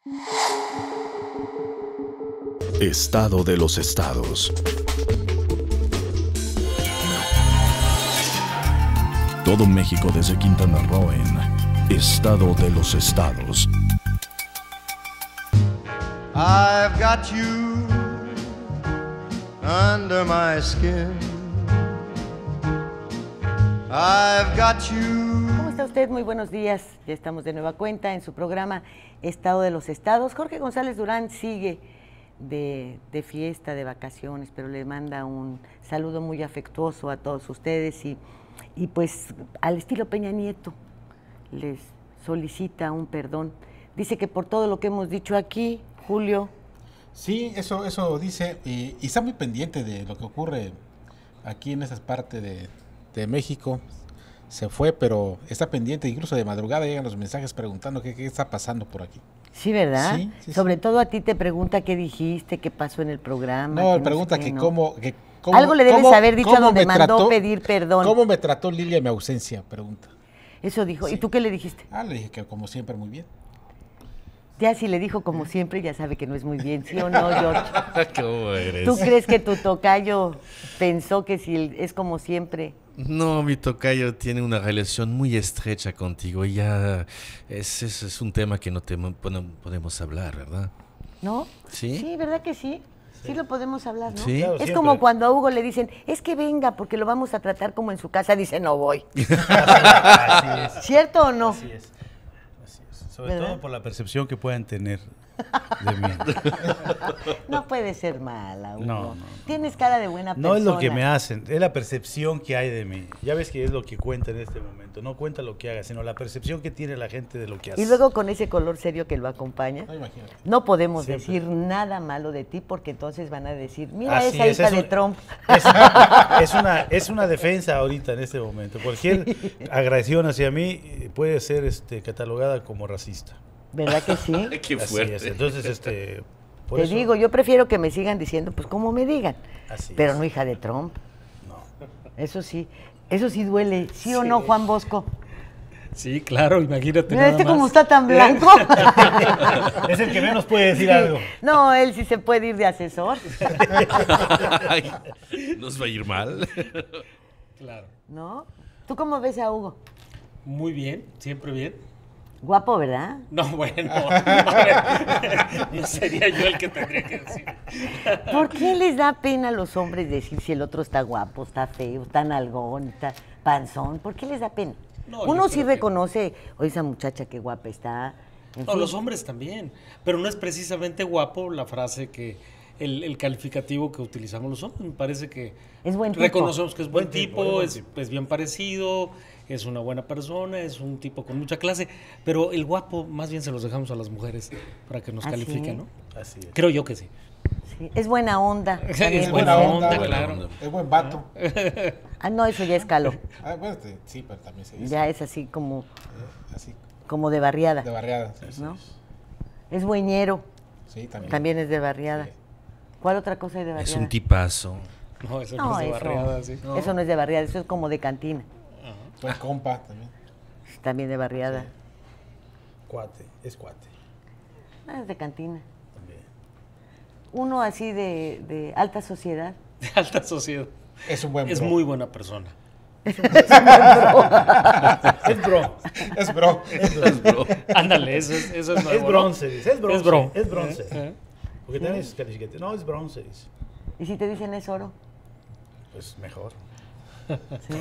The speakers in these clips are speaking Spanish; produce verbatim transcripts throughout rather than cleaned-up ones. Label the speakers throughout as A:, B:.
A: Estado de los estados. Todo México desde Quintana Roo en Estado de los estados.
B: I've got you under my skin. I've got you.
C: ¿Cómo está usted? Muy buenos días. Ya estamos de nueva cuenta en su programa Estado de los Estados. Jorge González Durán sigue de, de fiesta, de vacaciones, pero le manda un saludo muy afectuoso a todos ustedes y, y pues al estilo Peña Nieto les solicita un perdón. Dice que por todo lo que hemos dicho aquí, Julio.
D: Sí, eso, eso dice, y, y está muy pendiente de lo que ocurre aquí en esas partes de, de México. Se fue, pero está pendiente, incluso de madrugada llegan los mensajes preguntando qué, qué está pasando por aquí.
C: Sí, ¿verdad?
D: Sí, sí,
C: Sobre
D: sí.
C: todo a ti te pregunta qué dijiste, qué pasó en el programa.
D: No,
C: que
D: pregunta
C: sé qué,
D: que,
C: ¿no?
D: cómo, que cómo...
C: Algo le debes
D: cómo,
C: haber dicho a donde
D: me
C: mandó
D: trató,
C: pedir perdón.
D: ¿Cómo me trató Lilia en mi ausencia? Pregunta.
C: Eso dijo.
D: Sí.
C: ¿Y tú qué le dijiste?
D: Ah, le dije que como siempre muy bien.
C: Ya si le dijo como siempre, ya sabe que no es muy bien, ¿sí o no, George?
E: ¿Cómo eres?
C: ¿Tú crees que tu tocayo pensó que si es como siempre?
E: No, mi tocayo tiene una relación muy estrecha contigo y ya es, es, es un tema que no te, bueno, podemos hablar, ¿verdad?
C: ¿No?
E: ¿Sí?
C: Sí, ¿verdad que sí? Sí, sí lo podemos hablar, ¿no?
E: Sí.
F: Claro,
C: Es
F: siempre.
C: como cuando a Hugo le dicen, es que venga, porque lo vamos a tratar como en su casa, dice, no voy.
F: Así es.
C: ¿Cierto o no?
F: Así es. Así es. Sobre
C: ¿Verdad?
F: todo por la percepción que puedan tener de mí.
C: No puede ser mala, Hugo.
F: No, no, no.
C: Tienes cara de buena persona.
F: No es lo que me hacen, es la percepción que hay de mí. Ya ves que es lo que cuenta en este momento. No cuenta lo que haga, sino la percepción que tiene la gente de lo que hace.
C: Y luego con ese color serio que lo acompaña,
D: No, imagínate.
C: no podemos
F: Siempre.
C: decir nada malo de ti porque entonces van a decir, mira
F: Así
C: esa
F: es,
C: hija
F: es
C: de
F: un-
C: Trump.
F: Es, es una, es una defensa ahorita en este momento. Cualquier agresión hacia mí eh, puede ser este, catalogada como racista.
C: ¿Verdad que sí?
E: Qué
F: Así
E: fuerte.
F: es. Entonces, este, por
C: Te
F: eso-
C: digo, yo prefiero que me sigan diciendo, pues como me digan,
F: Así
C: pero
F: es.
C: no hija de Trump.
F: No.
C: Eso sí, eso sí duele, ¿sí, o
F: Sí.
C: no, Juan Bosco?
G: Sí, claro, imagínate.
C: Mira,
G: nada
C: este
G: más.
C: como está tan blanco.
F: Es el que menos puede decir algo.
C: No, él sí se puede ir de asesor,
E: Ay, nos va a ir mal.
G: Claro.
C: ¿no? ¿Tú cómo ves a Hugo?
G: Muy bien, siempre bien.
C: Guapo, ¿verdad?
G: No, bueno, a ver, no sería yo el que tendría que decir.
C: ¿Por qué les da pena a los hombres decir si el otro está guapo, está feo, está nalgón, está panzón? ¿Por qué les da pena?
G: No,
C: Uno
G: yo
C: sí
G: creo que-
C: reconoce, oye, esa muchacha qué guapa está. en
G: No,
C: fin.
G: los hombres también. Pero no es precisamente guapo la frase que, el, el calificativo que utilizamos los hombres. Me parece que
C: Es buen tipo.
G: reconocemos que es buen,
F: Buen tipo,
G: tipo,
F: es buen
G: es,
F: tipo.
G: es bien parecido, es una buena persona, es un tipo con mucha clase. Pero el guapo más bien se los dejamos a las mujeres para que nos
C: ¿Ah,
G: califiquen,
C: sí?
G: ¿no?
F: Así es.
G: Creo yo que sí.
C: Sí, es buena onda.
G: Es
C: también
G: buena
C: dicen.
G: onda,
E: Buena
G: claro.
E: onda.
D: Es buen vato.
C: Ah, no, eso ya es calor.
D: Ah, bueno, este, sí, pero también se dice.
C: Ya es así como,
D: eh, Así,
C: como de barriada,
D: de barriada. Sí,
C: ¿no? Es bueñero,
D: sí, también.
C: también es de barriada.
D: Sí.
C: ¿Cuál otra cosa hay de barriada?
E: Es un tipazo.
G: No, eso no,
C: No,
G: es de
C: eso,
G: barriada, sí.
C: eso no es de barriada, eso es como de cantina.
D: Buen compa también.
C: También de barriada.
F: Cuate, es cuate.
C: Ah, es de cantina.
F: También.
C: Uno así de, de alta sociedad.
G: De alta sociedad.
D: Es un buen
G: Es
D: bro.
G: muy buena persona.
F: Es bro.
D: Es bro.
E: Es bro.
G: Ándale, eso es, eso es
F: Es
G: nuevo, ¿no?
F: bronce, dice. Es bronce.
G: Es bro.
F: Es bronce.
G: Eh, eh.
F: Porque también es calificativo. No, es bronce, dice.
C: ¿Y si te dicen es oro?
F: Pues mejor.
C: ¿Sí?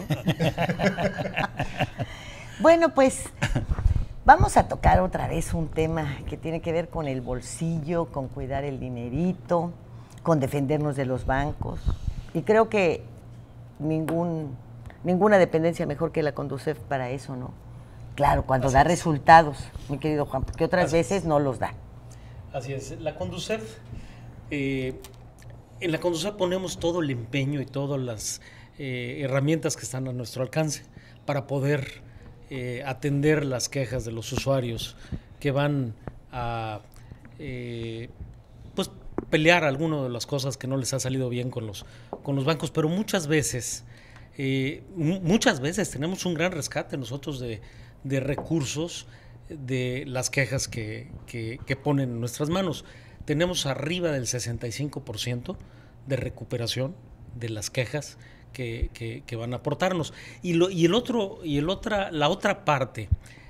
C: Bueno, pues vamos a tocar otra vez un tema que tiene que ver con el bolsillo, con cuidar el dinerito, con defendernos de los bancos. Y creo que ningún, ninguna dependencia mejor que la Conducef para eso, ¿no? Claro, cuando da resultados, mi querido Juan, porque otras
G: Así es.
C: veces no los da.
G: Así es. La Conducef, eh, en la Conducef ponemos todo el empeño y todas las eh, herramientas que están a nuestro alcance para poder eh, atender las quejas de los usuarios que van a eh, pues pelear algunas de las cosas que no les ha salido bien con los, con los bancos, pero muchas veces, eh, muchas veces tenemos un gran rescate nosotros de, de recursos de las quejas que, que, que ponen en nuestras manos. Tenemos arriba del sesenta y cinco por ciento de recuperación de las quejas que, que, que van a aportarnos. Y, lo, y, el otro, y el otra, la otra parte,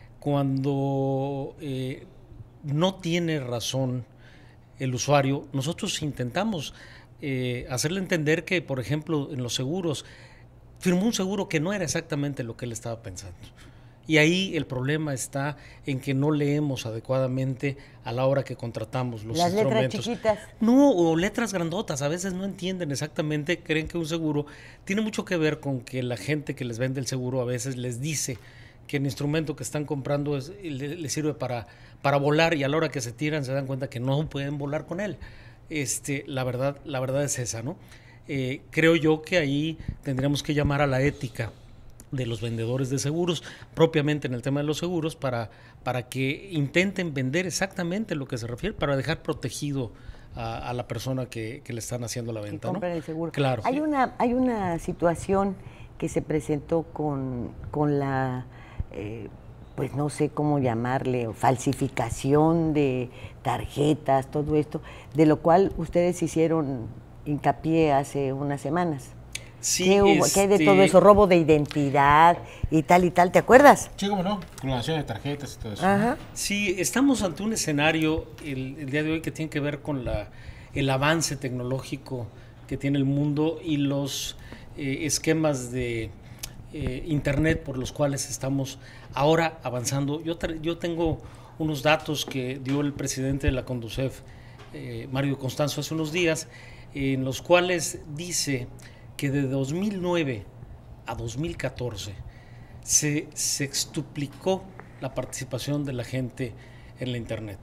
G: cuando eh, no tiene razón el usuario, nosotros intentamos eh, hacerle entender que, por ejemplo, en los seguros, firmó un seguro que no era exactamente lo que él estaba pensando. Y ahí el problema está en que no leemos adecuadamente a la hora que contratamos los
C: Las
G: instrumentos.
C: letras chiquitas.
G: No, o letras grandotas, a veces no entienden exactamente, creen que un seguro tiene mucho que ver con que la gente que les vende el seguro a veces les dice que el instrumento que están comprando es, le, le sirve para, para volar, y a la hora que se tiran se dan cuenta que no pueden volar con él. Este, la verdad, la verdad es esa, ¿no? Eh, creo yo que ahí tendríamos que llamar a la ética de los vendedores de seguros, propiamente en el tema de los seguros, para, para que intenten vender exactamente lo que se refiere, para dejar protegido a, a la persona que, que le están haciendo la venta,
C: que compran
G: ¿no?
C: el seguro.
G: Claro.
C: Hay una, hay una situación que se presentó con, con la, eh, pues no sé cómo llamarle, falsificación de tarjetas, todo esto, de lo cual ustedes hicieron hincapié hace unas semanas.
G: Sí,
C: ¿Qué, hubo?
G: este...
C: ¿Qué hay de todo eso? Robo de identidad y tal y tal, ¿te acuerdas?
D: Sí, cómo no, clonación de tarjetas y todo eso.
C: Ajá.
G: Sí, estamos ante un escenario el, el día de hoy que tiene que ver con la, el avance tecnológico que tiene el mundo y los eh, esquemas de eh, internet por los cuales estamos ahora avanzando. Yo, yo tengo unos datos que dio el presidente de la Conducef, eh, Mario Constanzo, hace unos días, en los cuales dice que de dos mil nueve a dos mil catorce se sextuplicó la participación de la gente en la internet.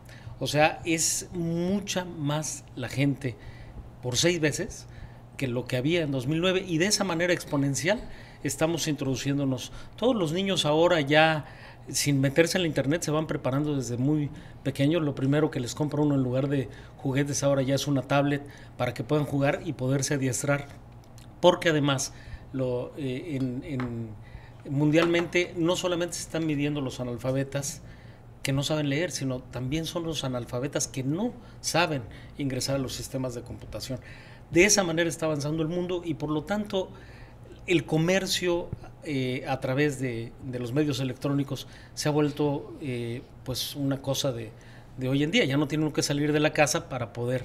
G: O sea, es mucha más la gente por seis veces que lo que había en dos mil nueve, y de esa manera exponencial estamos introduciéndonos. Todos los niños ahora ya, sin meterse en la internet, se van preparando desde muy pequeños. Lo primero que les compra uno en lugar de juguetes ahora ya es una tablet para que puedan jugar y poderse adiestrar, porque además lo, eh, en, en, mundialmente no solamente se están midiendo los analfabetas que no saben leer, sino también son los analfabetas que no saben ingresar a los sistemas de computación. De esa manera está avanzando el mundo, y por lo tanto el comercio eh, a través de, de los medios electrónicos se ha vuelto eh, pues una cosa de, de hoy en día. Ya no tiene uno que salir de la casa para poder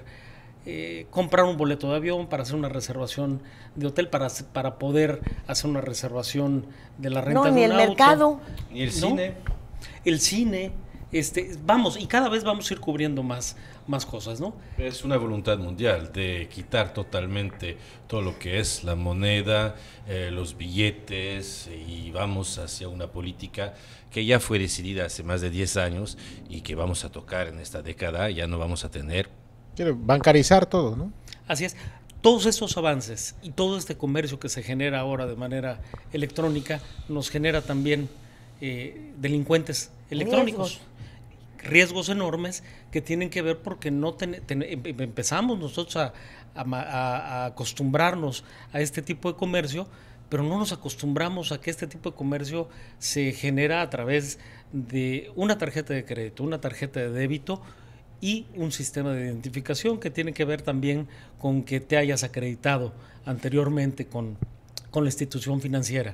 G: eh, comprar un boleto de avión, para hacer una reservación de hotel, para, para poder hacer una reservación de la renta
C: No,
G: de
C: ni
G: un
C: el
G: auto.
C: mercado.
E: Ni el
G: ¿No?
E: cine.
G: El cine, este, vamos, y cada vez vamos a ir cubriendo más, más cosas, ¿no?
E: Es una voluntad mundial de quitar totalmente todo lo que es la moneda, eh, los billetes, y vamos hacia una política que ya fue decidida hace más de diez años y que vamos a tocar en esta década. Ya no vamos a tener.
D: Quiere bancarizar todo, ¿no?
G: Así es. Todos estos avances y todo este comercio que se genera ahora de manera electrónica nos genera también eh, delincuentes electrónicos. Riesgos. Riesgos enormes que tienen que ver porque no ten, ten, empezamos nosotros a, a, a, a acostumbrarnos a este tipo de comercio, pero no nos acostumbramos a que este tipo de comercio se genera a través de una tarjeta de crédito, una tarjeta de débito y un sistema de identificación que tiene que ver también con que te hayas acreditado anteriormente con, con la institución financiera.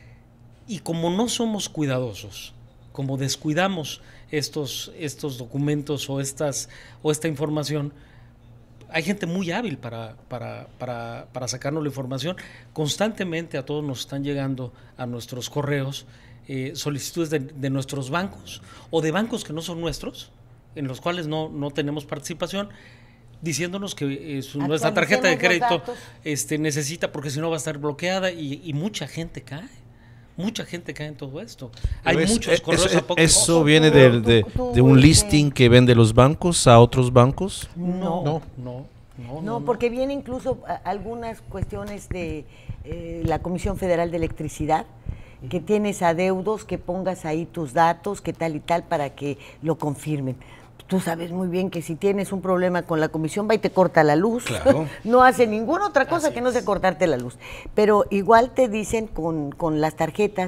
G: Y como no somos cuidadosos, como descuidamos estos, estos documentos o, estas, o esta información, hay gente muy hábil para, para, para, para sacarnos la información. Constantemente a todos nos están llegando a nuestros correos eh, solicitudes de, de nuestros bancos o de bancos que no son nuestros, en los cuales no, no tenemos participación, diciéndonos que eh, su, nuestra tarjeta de crédito este, necesita, porque si no va a estar bloqueada, y, y mucha gente cae. Mucha gente cae en todo esto. Hay
E: es,
G: muchos correos
E: es,
G: a poco
E: ¿Eso
G: costo.
E: viene de, de, de un listing que vende los bancos a otros bancos?
G: No, no,
C: No.
G: no. No,
C: No, porque viene incluso a, algunas cuestiones de eh, la Comisión Federal de Electricidad, que tienes adeudos, que pongas ahí tus datos, que tal y tal, para que lo confirmen. Tú sabes muy bien que si tienes un problema con la comisión, va y te corta la luz.
E: Claro.
C: No hace ninguna otra cosa
G: Así
C: que no
G: es.
C: sea cortarte la luz. Pero igual te dicen con, con las tarjetas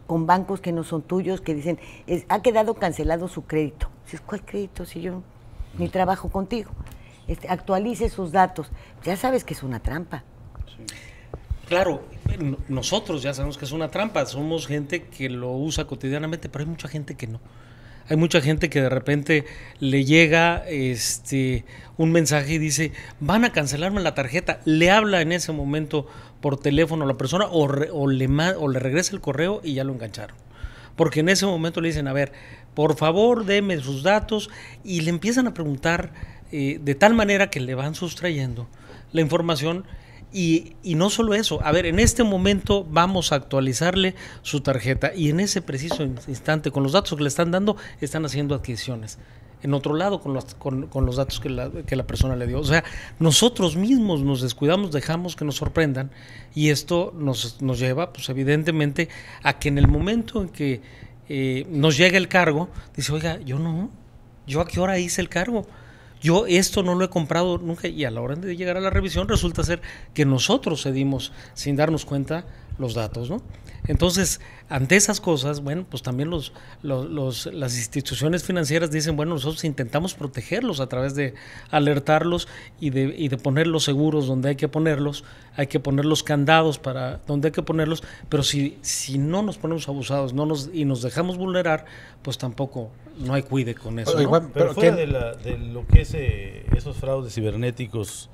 C: con bancos que no son tuyos, que dicen, es, ha quedado cancelado su crédito. Dices, ¿cuál crédito? Si yo ni trabajo contigo. Este, actualice sus datos. Ya sabes que es una trampa.
G: Sí. Claro, nosotros ya sabemos que es una trampa, somos gente que lo usa cotidianamente, pero hay mucha gente que no. Hay mucha gente que de repente le llega este un mensaje y dice, van a cancelarme la tarjeta, le habla en ese momento por teléfono a la persona o, re, o, le, o le regresa el correo y ya lo engancharon. Porque en ese momento le dicen, a ver, por favor deme sus datos, y le empiezan a preguntar eh, de tal manera que le van sustrayendo la información. Y, y no solo eso, a ver, en este momento vamos a actualizarle su tarjeta, y en ese preciso instante, con los datos que le están dando, están haciendo adquisiciones. En otro lado, con los, con, con los datos que la, que la persona le dio. O sea, nosotros mismos nos descuidamos, dejamos que nos sorprendan, y esto nos, nos lleva, pues evidentemente, a que en el momento en que eh, nos llega el cargo, dice, oiga, yo no, yo a qué hora hice el cargo. Yo esto no lo he comprado nunca, y a la hora de llegar a la revisión resulta ser que nosotros cedimos sin darnos cuenta los datos, ¿no? Entonces, ante esas cosas, bueno, pues también los, los, los, las instituciones financieras dicen, bueno, nosotros intentamos protegerlos a través de alertarlos y de, y de poner los seguros donde hay que ponerlos, hay que poner los candados para donde hay que ponerlos, pero si, si no nos ponemos abusados no nos, y nos dejamos vulnerar, pues tampoco no hay cuide con eso, ¿no?
F: Pero, pero fuera de, la, de lo que es eh, esos fraudes cibernéticos,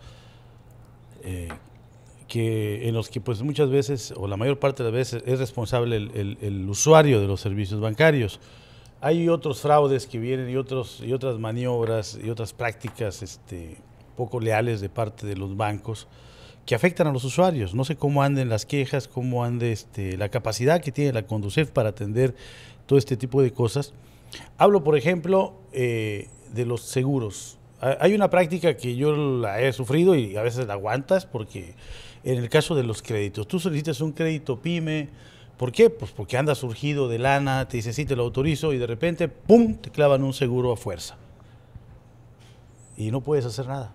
F: eh, que en los que pues muchas veces, o la mayor parte de las veces, es responsable el, el, el usuario de los servicios bancarios. Hay otros fraudes que vienen y otros y otras maniobras y otras prácticas este, poco leales de parte de los bancos que afectan a los usuarios. No sé cómo anden las quejas, cómo ande este, la capacidad que tiene la Conducef para atender todo este tipo de cosas. Hablo, por ejemplo, eh, de los seguros. Hay una práctica que yo la he sufrido y a veces la aguantas, porque en el caso de los créditos, tú solicitas un crédito PYME, ¿por qué? Pues porque anda surgido de lana, te dicen sí, te lo autorizo, y de repente, ¡pum!, te clavan un seguro a fuerza. Y no puedes hacer nada.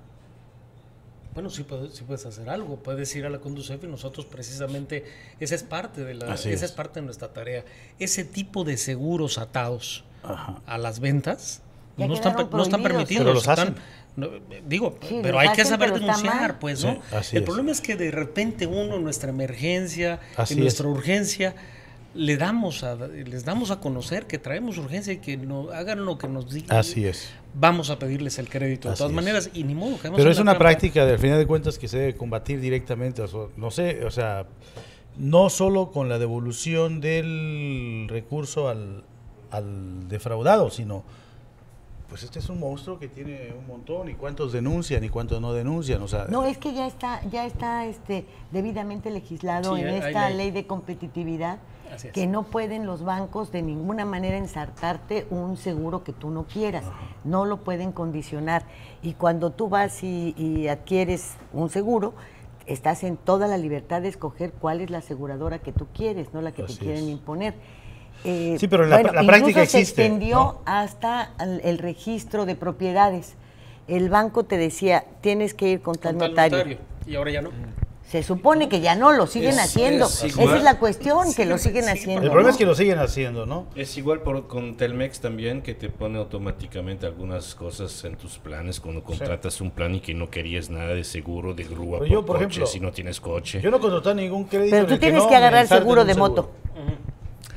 G: Bueno, sí puedes, sí puedes hacer algo, puedes ir a la Conducef, y nosotros precisamente, esa es parte de la, esa es. es parte de nuestra tarea. Ese tipo de seguros atados Ajá. a las ventas no están, no están permitidos.
F: Pero los hacen.
G: Están, no, digo, sí, pero hay hacen, que saber denunciar, pues, ¿no?
F: Sí,
G: el
F: es.
G: problema es que de repente uno en nuestra emergencia,
F: así
G: en nuestra
F: es.
G: urgencia, le damos a, les damos a conocer que traemos urgencia y que no hagan lo que nos digan.
F: Así es.
G: Vamos a pedirles el crédito de
F: Así
G: todas
F: es.
G: maneras, y ni modo que
F: Pero es una trampa. práctica, al final de cuentas, que se debe combatir directamente. O sea, no sé, o sea, no solo con la devolución del recurso al, al defraudado, sino pues este es un monstruo que tiene un montón, y cuántos denuncian y cuántos no denuncian, o sea...
C: No, es que ya está ya está este debidamente legislado sí, en esta ley. ley de competitividad, que no pueden los bancos de ninguna manera ensartarte un seguro que tú no quieras, Ajá. no lo pueden condicionar, y cuando tú vas y, y adquieres un seguro, estás en toda la libertad de escoger cuál es la aseguradora que tú quieres, no la que
F: Así
C: te quieren
F: es.
C: imponer. Eh,
F: sí, pero en la,
C: bueno,
F: la práctica existe.
C: Se extendió
F: ¿no?
C: hasta el, el registro de propiedades. El banco te decía, tienes que ir con tal,
G: con tal
C: notario.
G: notario. Y ahora ya no.
C: Se supone que ya no, lo siguen
E: es,
C: haciendo.
E: Es
C: Esa es la cuestión, que lo siguen
G: sí,
C: haciendo.
F: El problema
C: ¿no?
F: es que lo siguen haciendo, ¿no?
E: Es igual por, con Telmex también, que te pone automáticamente algunas cosas en tus planes cuando contratas sí. un plan y que no querías nada de seguro, de grúa, por,
F: yo, por
E: coche,
F: ejemplo,
E: si no tienes coche.
F: Yo no contraté ningún crédito.
C: Pero tú tienes
F: que, no
C: que agarrar seguro de
F: seguro.
C: moto.
G: Uh-huh.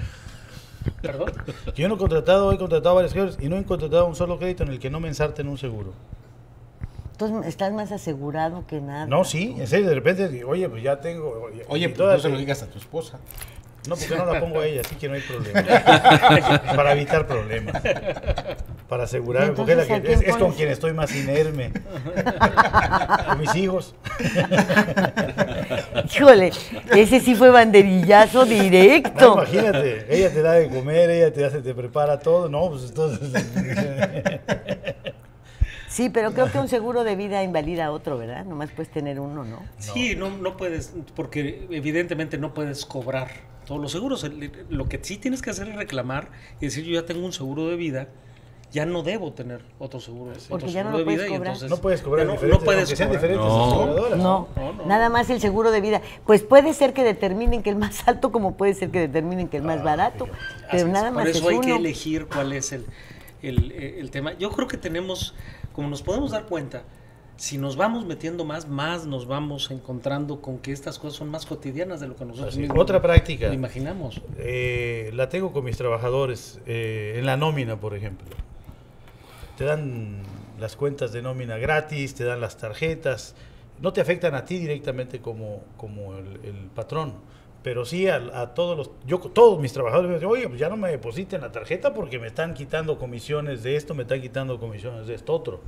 G: ¿Perdón?
F: Yo no he contratado, he contratado varios créditos y no he contratado un solo crédito en el que no me ensarten un seguro.
C: Entonces estás más asegurado que nada.
F: No, sí, en serio, de repente, oye, pues ya tengo... Oye,
D: oye pues no se lo digas a tu esposa.
F: No, porque no la pongo a ella, así que no hay problema. Para evitar problemas. Para asegurarme, porque es, la que, es, es con quien estoy más inerme. Con mis hijos.
C: Híjole, ese sí fue banderillazo directo.
F: No, imagínate, ella te da de comer, ella te hace, te prepara todo. No, pues entonces...
C: Sí, pero creo que un seguro de vida invalida a otro, ¿verdad? Nomás puedes tener uno, ¿no?
G: Sí, no, no puedes, porque evidentemente no puedes cobrar todos los seguros. Lo que sí tienes que hacer es reclamar y decir, yo ya tengo un seguro de vida ya no debo tener otro seguro,
C: Porque
G: otro
C: ya no
G: seguro
C: lo
G: de
C: puedes
G: vida. Y
C: cobrar.
G: entonces
D: No puedes cobrar
G: ya no,
D: diferentes,
G: no puedes
D: aunque sean
G: cobrar.
D: diferentes
E: No.
D: aseguradoras.
C: No,
G: No, no,
C: nada
G: no.
C: más el seguro de vida. Pues puede ser que determinen que el más alto, como puede ser que determinen que el más barato, pero
G: Así es,
C: nada más
G: por eso
C: es
G: hay que
C: uno.
G: elegir cuál es el, el, el tema. Yo creo que tenemos, como nos podemos dar cuenta, si nos vamos metiendo más, más nos vamos encontrando con que estas cosas son más cotidianas de lo que nosotros
F: Así,
G: mismos
F: otra práctica.
G: imaginamos.
F: Eh, la tengo con mis trabajadores eh, en la nómina, por ejemplo. Te dan las cuentas de nómina gratis, te dan las tarjetas, no te afectan a ti directamente como, como el, el patrón, pero sí a, a todos los, yo todos mis trabajadores me dicen, oye, pues ya no me depositen la tarjeta porque me están quitando comisiones de esto, me están quitando comisiones de esto otro.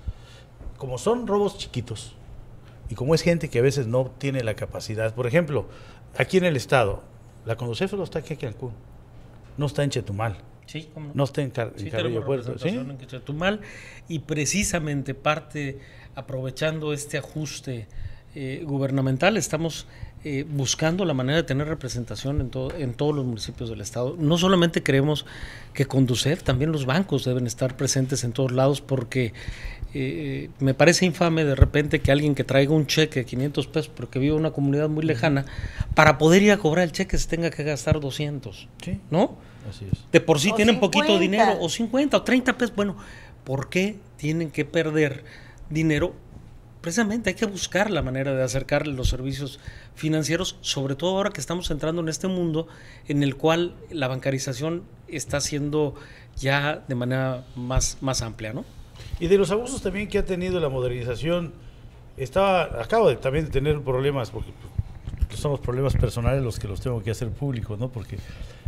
F: Como son robos chiquitos y como es gente que a veces no tiene la capacidad, por ejemplo, aquí en el estado, la Conducef solo está aquí en Cancún, no está en Chetumal.
G: Sí, ¿cómo no?
F: No está en, Car
G: Sí,
F: en Carrillo
G: tenemos
F: Puerto, ¿sí?
G: representación en Chetumal, y precisamente parte, aprovechando este ajuste eh, gubernamental, estamos eh, buscando la manera de tener representación en, todo, en todos los municipios del estado. No solamente creemos que Conducef, también los bancos deben estar presentes en todos lados, porque eh, me parece infame de repente que alguien que traiga un cheque de quinientos pesos, pero que vive en una comunidad muy lejana, para poder ir a cobrar el cheque se tenga que gastar doscientos,
F: Sí.
G: ¿no?
F: Así es.
G: De por sí
C: O
G: tienen poquito
C: cincuenta.
G: dinero, o cincuenta, o treinta pesos. Bueno, ¿por qué tienen que perder dinero? Precisamente hay que buscar la manera de acercarle los servicios financieros, sobre todo ahora que estamos entrando en este mundo en el cual la bancarización está siendo ya de manera más, más amplia, ¿no?
F: Y de los abusos también que ha tenido la modernización, estaba, acabo de también de tener problemas, porque pues, son los problemas personales los que los tengo que hacer públicos, ¿no? Porque,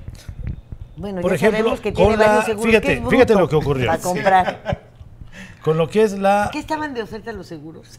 C: Bueno,
F: por
C: ya
F: ejemplo,
C: sabemos que
F: con
C: tiene
F: la-
C: varios seguros.
F: fíjate,
C: que es bruto
F: fíjate lo que ocurrió.
C: Para comprar.
F: con lo que es la,
C: ¿Qué estaban de oferta los seguros?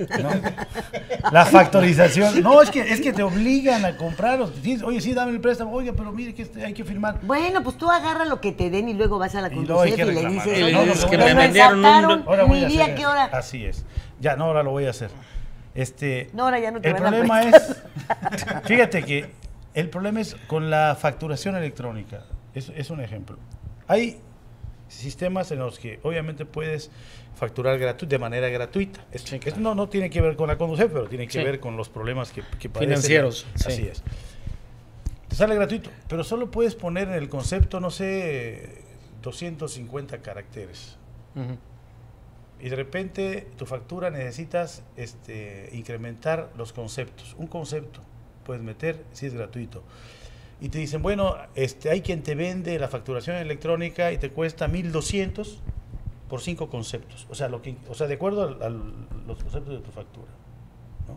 F: la factorización, no, es que es que te obligan a comprarlos. Sí, oye, sí, dame el préstamo, oiga, pero mire que este- hay que firmar.
C: Bueno, pues tú agarra lo que te den y luego vas a la
F: Y luego hay
C: Conducef
F: que
C: y le
F: reclamar.
C: dices,
F: Y le
C: oye,
F: dices
C: me
F: que
C: lo
F: me
G: vendieron un-
C: ensartaron,
F: Ahora voy
C: ni
F: a
C: día
F: hacer
C: qué
F: eso.
C: hora.
F: Así es. Ya, no, ahora lo voy a hacer. Este,
C: No, ahora ya no te
F: el
C: van a
F: problema
C: prestar.
F: es, fíjate que el problema es con la facturación electrónica. Es, es un ejemplo. Hay sistemas en los que obviamente puedes facturar gratu de manera gratuita. Es-
G: Sí,
F: es-
G: claro.
F: no, no tiene que ver con la Conducef, pero tiene que
G: Sí.
F: ver con los problemas que, que padecen.
G: Financieros,
F: Así
G: sí.
F: es. Te sale gratuito, pero solo puedes poner en el concepto, no sé, doscientos cincuenta caracteres.
G: Ujú.
F: Y de repente tu factura necesitas este, incrementar los conceptos. Un concepto puedes meter si es gratuito. Y te dicen, bueno, este, hay quien te vende la facturación electrónica y te cuesta mil doscientos por cinco conceptos. O sea, lo que, o sea de acuerdo a, a los conceptos de tu factura, ¿no?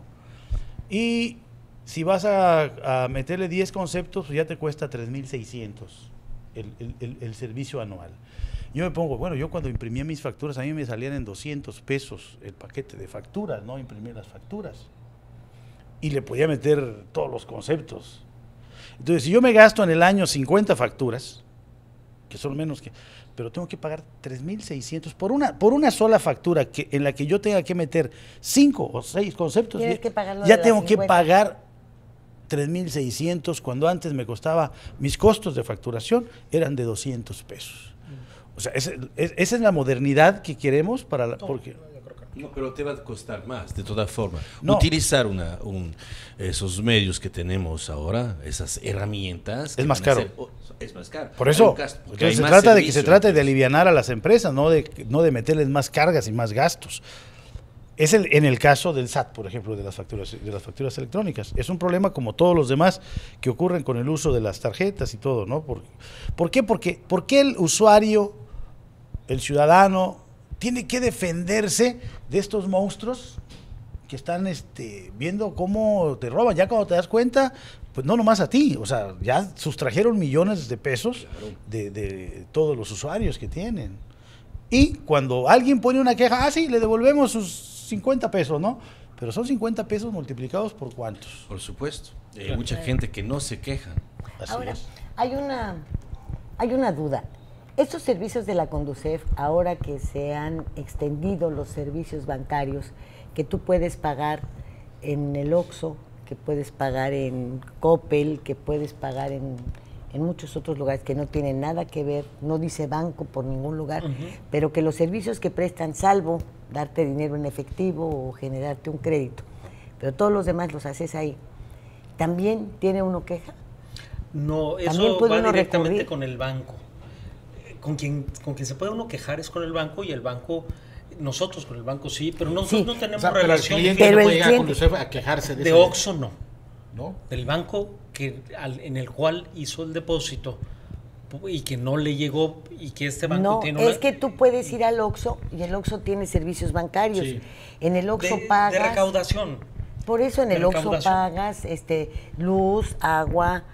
F: Y si vas a, a meterle diez conceptos, pues ya te cuesta tres mil seiscientos el, el, el, el servicio anual. Yo me pongo, bueno, yo cuando imprimía mis facturas, a mí me salían en doscientos pesos el paquete de facturas, ¿no? Imprimir las facturas. Y le podía meter todos los conceptos. Entonces, si yo me gasto en el año cincuenta facturas, que son menos que... pero tengo que pagar tres mil seiscientos por una, por una sola factura que, en la que yo tenga que meter cinco o seis conceptos.
C: Tienes
F: ya,
C: que pagar lo
F: ya
C: de las
F: tengo que
C: cincuenta.
F: pagar tres mil seiscientos cuando antes me costaba, mis costos de facturación eran de doscientos pesos. O sea, ese- es- esa es la modernidad que queremos para la, porque
E: No, pero te va a costar más, de todas formas.
F: No.
E: Utilizar una, un, esos medios que tenemos ahora, esas herramientas. que
F: Es más
E: van a
F: caro.
E: ser- oh, es más caro.
F: por
E: Hay
F: eso
E: un gasto, porque
F: entonces
E: hay
F: se
E: más
F: trata de que se
E: servicio,
F: trata de
E: entonces.
F: alivianar a las empresas, no de no de meterles más cargas y más gastos. Es el, en el caso del S A T, por ejemplo, de las facturas de las facturas electrónicas. Es un problema como todos los demás que ocurren con el uso de las tarjetas y todo, ¿no? ¿Por, ¿por qué? Porque, ¿por qué el usuario, el ciudadano, tiene que defenderse de estos monstruos que están este, viendo cómo te roban? Ya cuando te das cuenta, pues no nomás a ti, o sea, ya sustrajeron millones de pesos de, de todos los usuarios que tienen. Y cuando alguien pone una queja, ah, sí, le devolvemos sus cincuenta pesos, ¿no? Pero son cincuenta pesos multiplicados por cuántos.
E: Por supuesto. Hay mucha gente que no se queja.
F: Así
C: Ahora,
F: es.
C: hay una, hay una duda. Estos servicios de la Conducef, ahora que se han extendido los servicios bancarios, que tú puedes pagar en el Oxxo, que puedes pagar en Coppel, que puedes pagar en, en muchos otros lugares que no tienen nada que ver, no dice banco por ningún lugar,
G: Ujú.
C: pero que los servicios que prestan, salvo darte dinero en efectivo o generarte un crédito, pero todos los demás los haces ahí, ¿también tiene uno queja?
G: No,
C: También
G: eso
C: puede
G: va
C: uno
G: directamente
C: recurrir.
G: con el banco. Eh, Con quien, con quien se puede uno quejar es con el banco, y el banco, nosotros con el banco sí, pero nosotros
C: Sí.
G: no
D: O
G: tenemos
D: sea, pero el
G: relación
D: cliente
C: Pero
D: no
C: el
D: puede llegar con
C: cliente-
D: usted a quejarse de,
G: de
D: eso.
G: Oxxo, no.
D: ¿No?
G: Del banco que al- en el cual hizo el depósito pu- y que no le llegó, y que este banco
C: No,
G: tiene
C: es
G: una...
C: que tú puedes ir al Oxxo y el Oxxo tiene servicios bancarios.
D: Sí.
C: En el Oxxo
G: de,
C: pagas.
G: de recaudación.
C: Por eso en
G: de
C: el Oxxo
G: recaudación.
C: pagas este, luz, agua,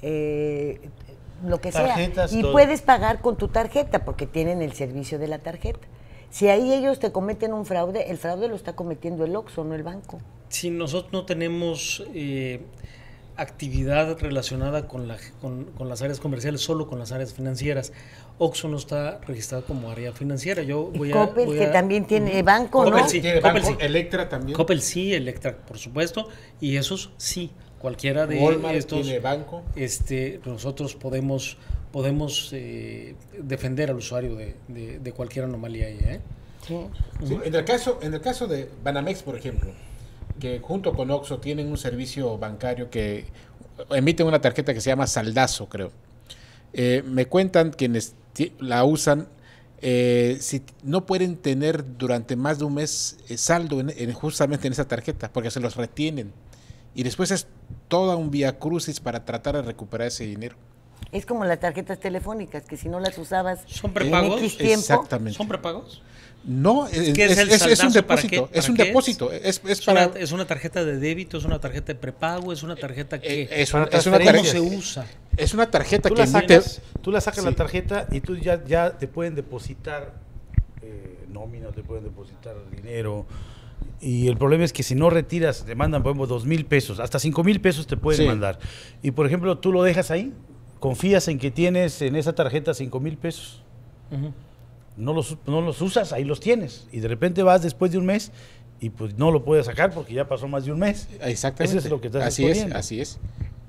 C: eh, lo que
F: Tarjetas,
C: sea. Y
F: todo.
C: puedes pagar con tu tarjeta porque tienen el servicio de la tarjeta. Si ahí ellos te cometen un fraude, el fraude lo está cometiendo el Oxxo, no el banco.
G: Si nosotros no tenemos eh, actividad relacionada con, la, con, con las áreas comerciales, solo con las áreas financieras, Oxxo no está registrado como área financiera. Yo
C: Y
G: voy a,
C: Coppel,
G: voy
C: que
G: a-
C: también tiene banco,
G: Coppel
C: ¿no?
G: sí.
D: Tiene
G: Coppel
D: banco,
G: sí.
D: Electra también.
G: Coppel sí, Electra, por supuesto, y esos sí, cualquiera de
D: Walmart
G: estos,
D: tiene banco.
G: este, nosotros podemos, podemos eh, defender al usuario de, de, de cualquier anomalía ahí, ¿eh?
C: Sí.
D: Sí, en el caso, en el caso de Banamex, por ejemplo, que junto con Oxxo tienen un servicio bancario que emiten una tarjeta que se llama Saldazo, creo. Eh, me cuentan quienes ti- la usan, eh, si no pueden tener durante más de un mes eh, saldo en, en- justamente en esa tarjeta, porque se los retienen. Y después es toda un vía crucis para tratar de recuperar ese dinero.
C: Es como las tarjetas telefónicas, que si no las usabas
G: ¿Son
C: en
G: prepagos?
C: X tiempo,
D: Exactamente.
G: ¿Son prepagos?
D: No, es,
G: ¿Qué es
D: es-
G: el
D: es- es un
G: saldazo? ¿Para
D: depósito,
G: qué?
D: es un
G: ¿Para qué
D: depósito, es, es
G: ¿Es,
D: para...
G: una, ¿Es una tarjeta de débito? ¿Es una tarjeta de prepago? ¿Es una tarjeta que
D: eh, es
F: Para
D: una, es una
G: ¿Cómo
F: transferencias.
D: tarjeta,
G: se usa?
D: es una tarjeta
F: Tú
D: que
F: la
D: emite-
F: sacas, tú la sacas
D: Sí.
F: la tarjeta y tú ya, ya te pueden depositar eh, nómina, te pueden depositar dinero. Y el problema es que si no retiras, te mandan, por ejemplo, dos mil pesos, hasta cinco mil pesos te pueden
D: Sí.
F: mandar. Y por ejemplo, tú lo dejas ahí, confías en que tienes en esa tarjeta cinco mil pesos.
G: Ujú.
F: No los, no los usas, ahí los tienes. Y de repente vas después de un mes y pues no lo puedes sacar porque ya pasó más de un mes.
D: Exactamente.
F: Eso es lo que estás
D: así es,
F: exponiendo.
D: así es.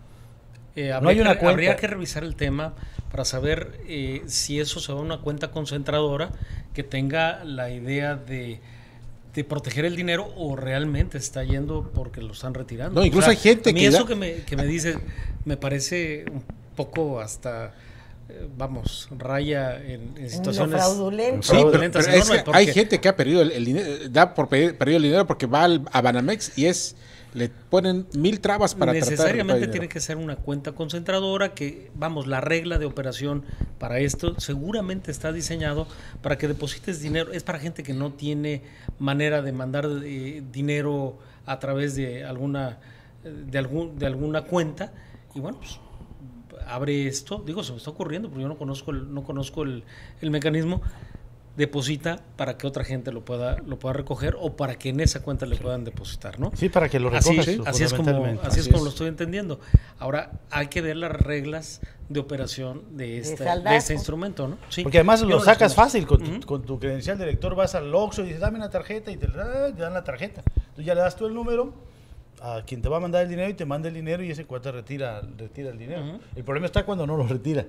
G: Eh,
F: No
G: habría,
F: hay una
G: que,
F: cuenta.
G: habría que revisar el tema para saber eh, si eso se va a una cuenta concentradora que tenga la idea de, de proteger el dinero o realmente está yendo porque lo están retirando.
D: No, incluso hay gente
G: a mí
D: que
G: eso
D: da-
G: que me, que me dice me parece un poco hasta, eh, vamos, raya en, en
C: lo
G: situaciones
C: fraudulento.
D: Sí, pero,
G: fraudulentas
D: pero es
G: enormes,
D: que hay
G: porque-
D: gente que ha perdido el, el dinero, da por pe- perdido el dinero porque va al- a Banamex y es le ponen mil trabas para tratar de
G: necesariamente
D: recuperar
G: tiene
D: dinero.
G: que ser una cuenta concentradora que, vamos, la regla de operación para esto seguramente está diseñado para que deposites dinero. Es para gente que no tiene manera de mandar eh, dinero a través de alguna de algún de alguna cuenta y bueno, pues abre esto, digo, se me está ocurriendo porque yo no conozco el, no conozco el, el mecanismo. Deposita para que otra gente lo pueda lo pueda recoger o para que en esa cuenta le puedan depositar, ¿no?
F: Sí, para que lo
G: Así,
F: recojas.
G: así es como,
F: fundamentalmente.
G: así es
D: Así
G: como
D: es.
G: lo estoy entendiendo. Ahora, hay que ver las reglas de operación de, esta,
C: saldazo.
G: de este instrumento, ¿no? Sí.
F: Porque además
G: Yo
F: lo
G: no las
F: sacas
G: conozco.
F: fácil, con tu,
G: Ujú.
F: con tu credencial de lector vas al Oxxo y dices, dame una tarjeta y te, la- te dan la tarjeta. Tú ya le das tú el número a quien te va a mandar el dinero y te manda el dinero y ese cuate retira, retira el dinero.
G: Ujú.
F: El problema está cuando no lo retira.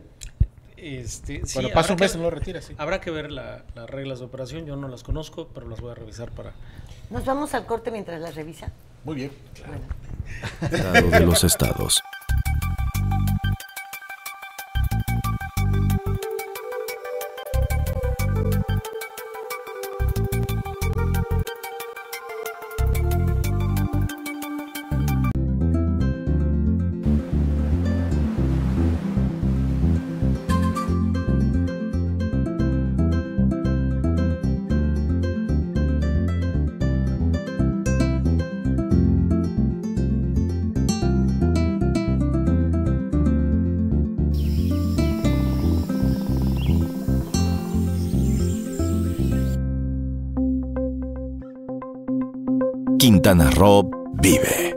G: Este, sí,
D: Cuando pasa
G: habrá
D: un mes
G: que-
D: no lo retira, sí.
G: Habrá que ver la- las reglas de operación. Yo no las conozco, pero las voy a revisar para...
C: Nos vamos al corte mientras las revisa.
D: Muy bien.
A: Estado de los estados. Quintana Roo vive.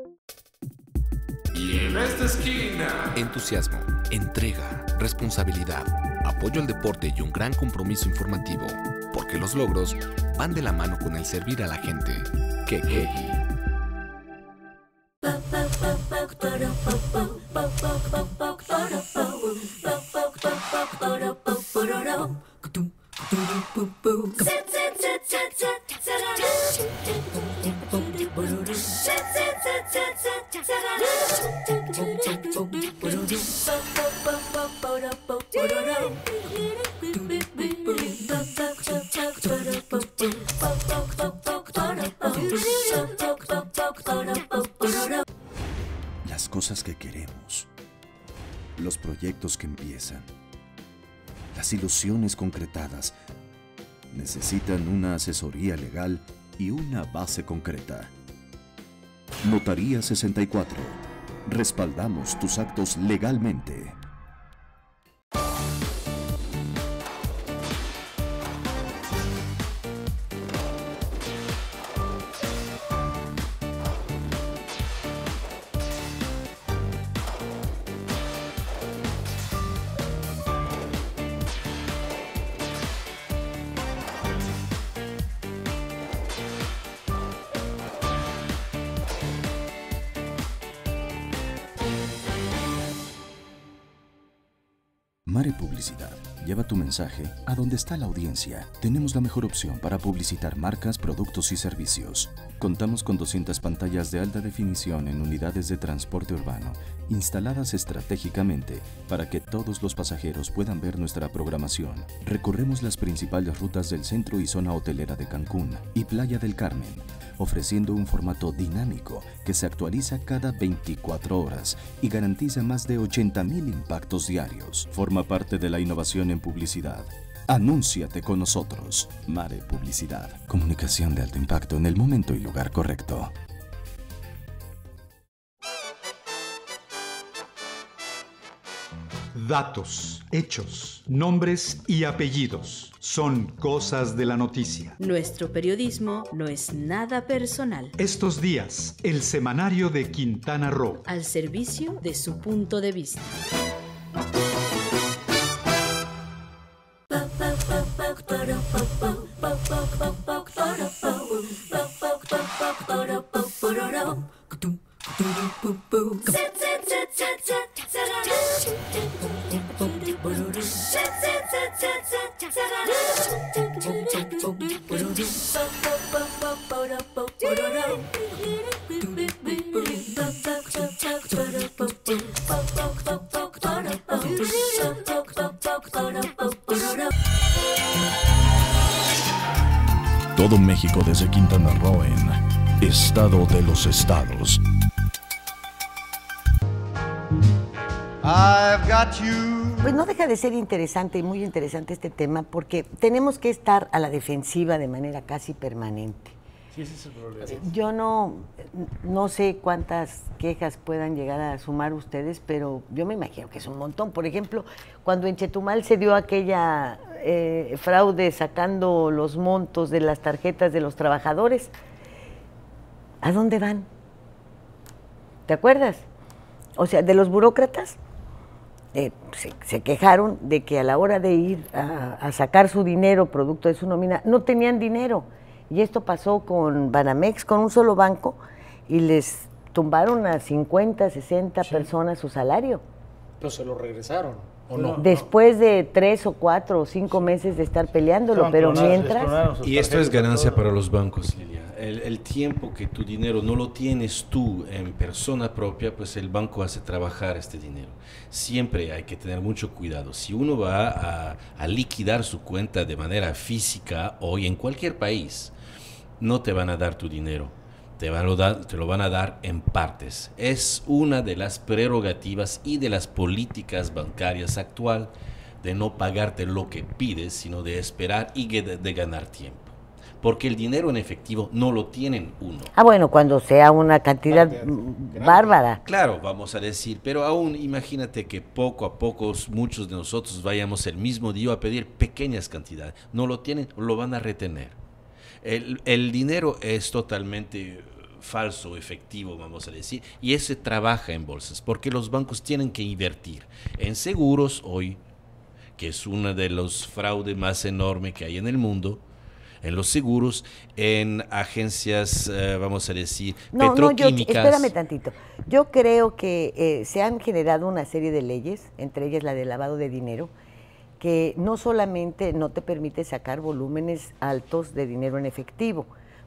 H: Y en esta esquina, entusiasmo, entrega, responsabilidad, apoyo al deporte y un gran compromiso informativo, porque los logros van de la mano con el servir a la gente. Kekegi.
I: Ba, ba, ba, ba, ba, ba, ba, ba, ba, ba, ba, ba, ba, ba. Las cosas que queremos, los proyectos que empiezan, las ilusiones concretadas necesitan una asesoría legal y una base concreta. Notaría sesenta y cuatro. Respaldamos tus actos legalmente. Mare Publicidad. Lleva tu mensaje a donde está la audiencia. Tenemos la mejor opción para publicitar marcas, productos y servicios. Contamos con doscientas pantallas de alta definición en unidades de transporte urbano, instaladas estratégicamente para que todos los pasajeros puedan ver nuestra programación. Recorremos las principales rutas del centro y zona hotelera de Cancún y Playa del Carmen, ofreciendo un formato dinámico que se actualiza cada veinticuatro horas y garantiza más de ochenta mil impactos diarios. Forma parte de la innovación en publicidad. Anúnciate con nosotros. Mare Publicidad. Comunicación de alto impacto en el momento y lugar correcto.
J: Datos, hechos, nombres y apellidos son cosas de la noticia.
K: Nuestro periodismo no es nada personal.
J: Estos días, el semanario de Quintana Roo.
K: Al servicio de su punto de vista.
A: Todo México desde Quintana Roo en Estado de los Estados.
B: I've got you.
C: Pues no deja de ser interesante y muy interesante este tema porque tenemos que estar a la defensiva de manera casi permanente.
F: Sí, ese es el problema.
C: Yo no, no sé cuántas quejas puedan llegar a sumar ustedes, pero yo me imagino que es un montón. Por ejemplo, cuando en Chetumal se dio aquella eh, fraude sacando los montos de las tarjetas de los trabajadores, ¿a dónde van? ¿Te acuerdas? O sea, de los burócratas. Eh, se, se quejaron de que a la hora de ir a, a sacar su dinero producto de su nómina, no tenían dinero. Y esto pasó con Banamex, con un solo banco, y les tumbaron a cincuenta, sesenta sí. personas su salario.
G: Pero se lo regresaron, ¿o no?
C: Después de tres o cuatro o cinco sí. meses de estar peleándolo, pero clonaron, mientras...
E: Y esto es ganancia para los bancos, Lilia. El, el tiempo que tu dinero no lo tienes tú en persona propia, pues el banco hace trabajar este dinero. Siempre hay que tener mucho cuidado. Si uno va a, a liquidar su cuenta de manera física hoy en cualquier país, no te van a dar tu dinero, te, van a dar, te lo van a dar en partes. Es una de las prerrogativas y de las políticas bancarias actual de no pagarte lo que pides, sino de esperar y de, de ganar tiempo. Porque el dinero en efectivo no lo tienen uno.
C: Ah, bueno, cuando sea una cantidad bárbara.
E: Claro, vamos a decir, pero aún imagínate que poco a poco muchos de nosotros vayamos el mismo día a pedir pequeñas cantidades. No lo tienen, lo van a retener. El, el dinero es totalmente falso, efectivo, vamos a decir, y ese trabaja en bolsas, porque los bancos tienen que invertir en seguros hoy, que es uno de los fraudes más enormes que hay en el mundo, en los seguros, en agencias, eh, vamos a decir,
C: no,
E: petroquímicas.
C: No, yo, espérame tantito. Yo creo que eh, se han generado una serie de leyes, entre ellas la de lavado de dinero, que no solamente no te permite sacar volúmenes altos de dinero en efectivo,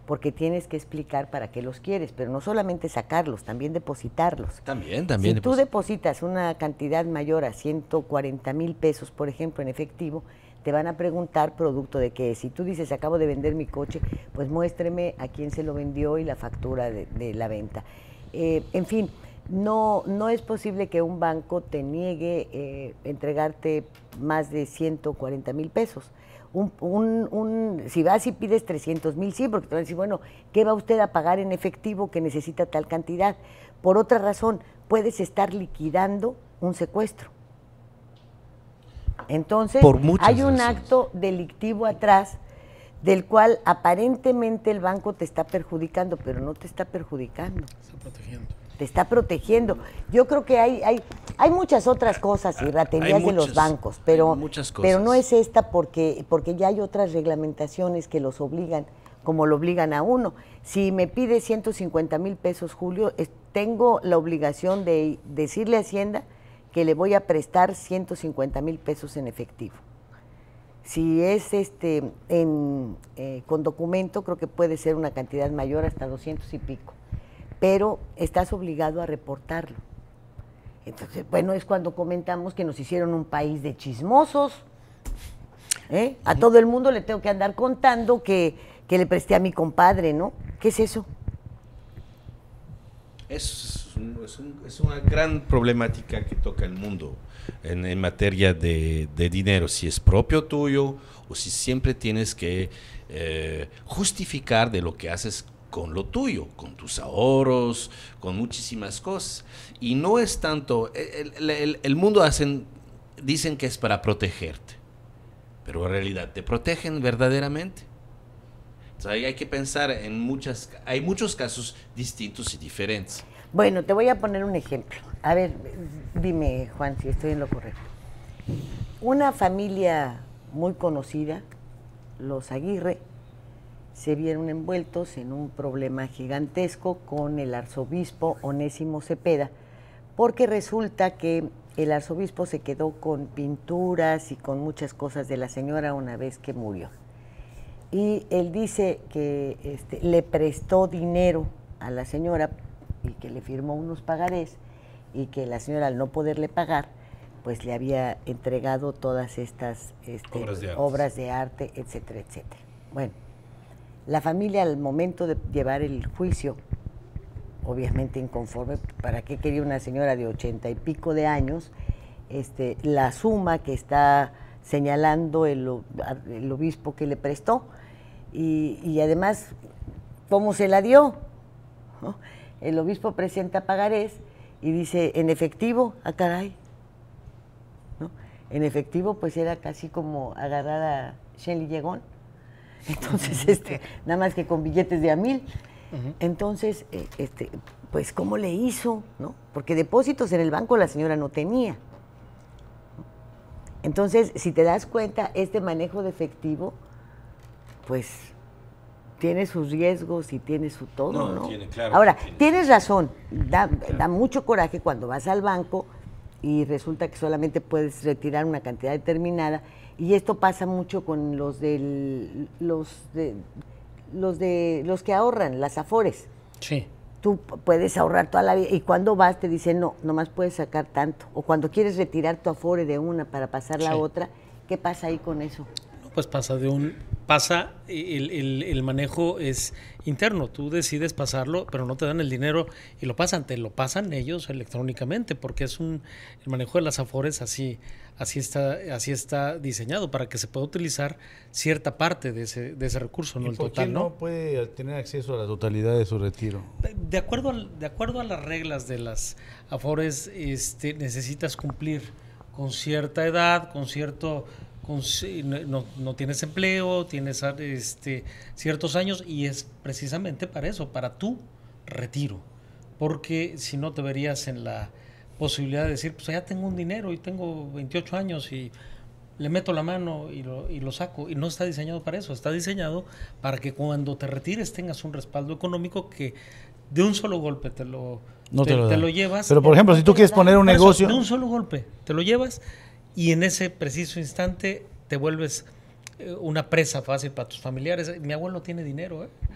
C: porque tienes que explicar para qué los quieres, pero no solamente sacarlos, también depositarlos.
E: También, también.
C: Si tú depositas una cantidad mayor a ciento cuarenta mil pesos, por ejemplo, en efectivo, te van a preguntar producto de qué es. Si tú dices, acabo de vender mi coche, pues muéstreme a quién se lo vendió y la factura de, de la venta. Eh, en fin, no, no es posible que un banco te niegue eh, entregarte más de ciento cuarenta mil pesos. Un, un, un, si vas y pides trescientos mil, sí, porque te van a decir, bueno, ¿qué va usted a pagar en efectivo que necesita tal cantidad? Por otra razón, puedes estar liquidando un secuestro. Entonces, hay un razones. acto delictivo atrás del cual aparentemente el banco te está perjudicando, pero no te está perjudicando.
G: Está protegiendo.
C: Te está protegiendo. Yo creo que hay hay, hay muchas otras cosas y raterías muchas, de los bancos, pero, pero no es esta porque, porque ya hay otras reglamentaciones que los obligan, como lo obligan a uno. Si me pide ciento cincuenta mil pesos, Julio, es, tengo la obligación de decirle a Hacienda que le voy a prestar ciento cincuenta mil pesos en efectivo. Si es este en, eh, con documento, creo que puede ser una cantidad mayor, hasta doscientos y pico, pero estás obligado a reportarlo. Entonces, bueno, es cuando comentamos que nos hicieron un país de chismosos. ¿eh? A todo el mundo le tengo que andar contando que, que le presté a mi compadre, ¿no? ¿Qué es eso?
E: Es, un, es, un, es una gran problemática que toca el mundo en, en materia de, de dinero, si es propio tuyo o si siempre tienes que eh, justificar de lo que haces con lo tuyo, con tus ahorros, con muchísimas cosas. Y no es tanto, el, el, el mundo hacen, dicen que es para protegerte, pero en realidad, ¿te protegen verdaderamente? Hay, hay que pensar en muchas, hay muchos casos distintos y diferentes.
C: Bueno, te voy a poner un ejemplo. A ver, dime, Juan, si estoy en lo correcto. Una familia muy conocida, los Aguirre, se vieron envueltos en un problema gigantesco con el arzobispo Onésimo Cepeda, porque resulta que el arzobispo se quedó con pinturas y con muchas cosas de la señora una vez que murió. Y él dice que este, le prestó dinero a la señora y que le firmó unos pagarés y que la señora, al no poderle pagar, pues le había entregado todas estas este, obras, de obras de arte, etcétera, etcétera. Bueno, la familia al momento de llevar el juicio, obviamente inconforme, ¿para qué quería una señora de ochenta y pico de años? Este, la suma que está señalando el, el obispo que le prestó, y, y además, ¿cómo se la dio? ¿No? El obispo presenta pagarés y dice, en efectivo, ah caray, ¿no? En efectivo, pues era casi como agarrar a Shelly Llegón, entonces, este, nada más que con billetes de a mil. Uh-huh. Entonces, eh, este, pues, ¿cómo le hizo? ¿No? Porque depósitos en el banco la señora no tenía. Entonces, si te das cuenta, este manejo de efectivo, pues, tiene sus riesgos y tiene su todo, ¿no? ¿no? Tiene, claro, Ahora, tiene. tienes razón, da, claro. da mucho coraje cuando vas al banco y resulta que solamente puedes retirar una cantidad determinada, y esto pasa mucho con los del, los de, los de, los que ahorran, las afores.
G: Sí.
C: Tú puedes ahorrar toda la vida y cuando vas te dicen, no, nomás puedes sacar tanto. O cuando quieres retirar tu afore de una para pasar sí. la otra, ¿qué pasa ahí con eso?
G: Pues pasa de un, pasa, el, el, el manejo es interno, tú decides pasarlo, pero no te dan el dinero y lo pasan, te lo pasan ellos electrónicamente, porque es un, el manejo de las afores así, así está, así está diseñado, para que se pueda utilizar cierta parte de ese, de ese recurso, no el total.
F: ¿Por qué no, no puede tener acceso a la totalidad de su retiro?
G: De acuerdo a, de acuerdo a las reglas de las afores, este, necesitas cumplir con cierta edad, con cierto... Con, no, no tienes empleo, tienes este, ciertos años, y es precisamente para eso, para tu retiro, porque si no te verías en la posibilidad de decir, pues ya tengo un dinero y tengo veintiocho años y le meto la mano y lo, y lo saco, y no está diseñado para eso, está diseñado para que cuando te retires tengas un respaldo económico que de un solo golpe te lo,
F: no
G: te,
F: te lo,
G: te lo llevas.
F: Pero por ejemplo, si tú quieres poner un negocio...
G: Eso, de un solo golpe te lo llevas, y en ese preciso instante te vuelves eh, una presa fácil para tus familiares. Mi abuelo tiene dinero, ¿eh?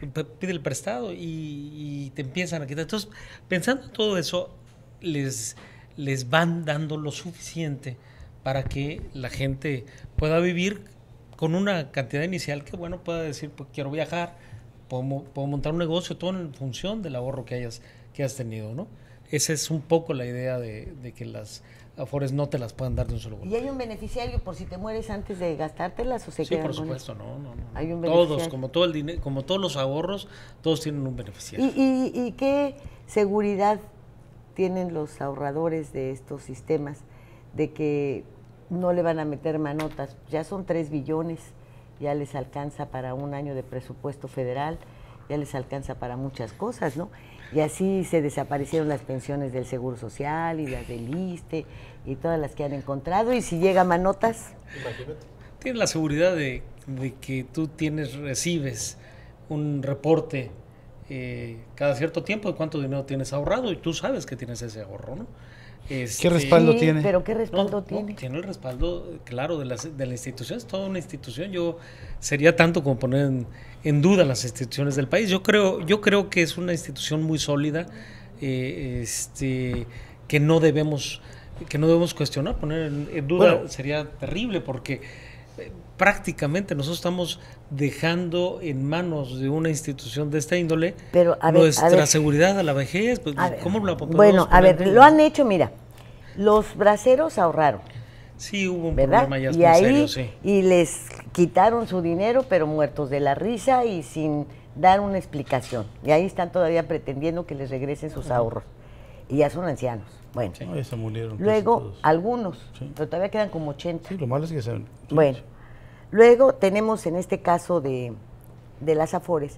G: pide el prestado y, y te empiezan a quitar. Entonces, pensando en todo eso, les, les van dando lo suficiente para que la gente pueda vivir con una cantidad inicial que, bueno, pueda decir, pues quiero viajar, puedo, puedo montar un negocio, todo en función del ahorro que hayas, que has tenido, ¿no? Esa es un poco la idea de, de que las afores no te las puedan dar de un solo golpe.
C: ¿Y hay un beneficiario por si te mueres antes de gastártelas o se
G: Sí,
C: quedan
G: por
C: con
G: supuesto,
C: eso?
G: no, no, no.
C: Hay un
G: Todos,
C: beneficiario.
G: como todo el dinero, como todos los ahorros, todos tienen un beneficiario.
C: ¿Y, y, y qué seguridad tienen los ahorradores de estos sistemas de que no le van a meter manotas? Ya son tres billones, ya les alcanza para un año de presupuesto federal, ya les alcanza para muchas cosas, ¿no? Y así se desaparecieron las pensiones del Seguro Social y las del ISSSTE y todas las que han encontrado, y si llega manotas...
G: Imagínate. Tienes la seguridad de, de que tú tienes, recibes un reporte eh, cada cierto tiempo de cuánto dinero tienes ahorrado y tú sabes que tienes ese ahorro, ¿no? Este,
F: ¿Qué respaldo
C: sí,
F: tiene?
C: pero ¿qué respaldo
G: no,
C: tiene?
G: No, tiene el respaldo, claro, de la, de la institución. Es toda una institución. Yo sería tanto como poner en, en duda las instituciones del país. Yo creo, yo creo que es una institución muy sólida, eh, este, que no debemos, que no debemos cuestionar, poner en, en duda bueno, sería terrible porque eh, prácticamente nosotros estamos dejando en manos de una institución de esta índole
C: pero, a ver,
G: nuestra
C: a ver,
G: seguridad a la vejez. Pues,
C: a ver,
G: ¿cómo lo podemos
C: Bueno, a ver,
G: poner?
C: lo han hecho, mira, los braceros ahorraron.
G: Sí, hubo un
C: ¿verdad?
G: problema ya
C: y
G: muy
C: ahí,
G: serio, sí.
C: Y les quitaron su dinero, pero muertos de la risa y sin dar una explicación. Y ahí están todavía pretendiendo que les regresen sus ahorros. Y ya son ancianos. Bueno,
F: sí, no, ya se murieron
C: luego
F: todos.
C: algunos,
F: Sí.
C: pero todavía quedan como ochenta.
F: Sí, lo malo es que se... sí.
C: Bueno, luego tenemos en este caso de, de las afores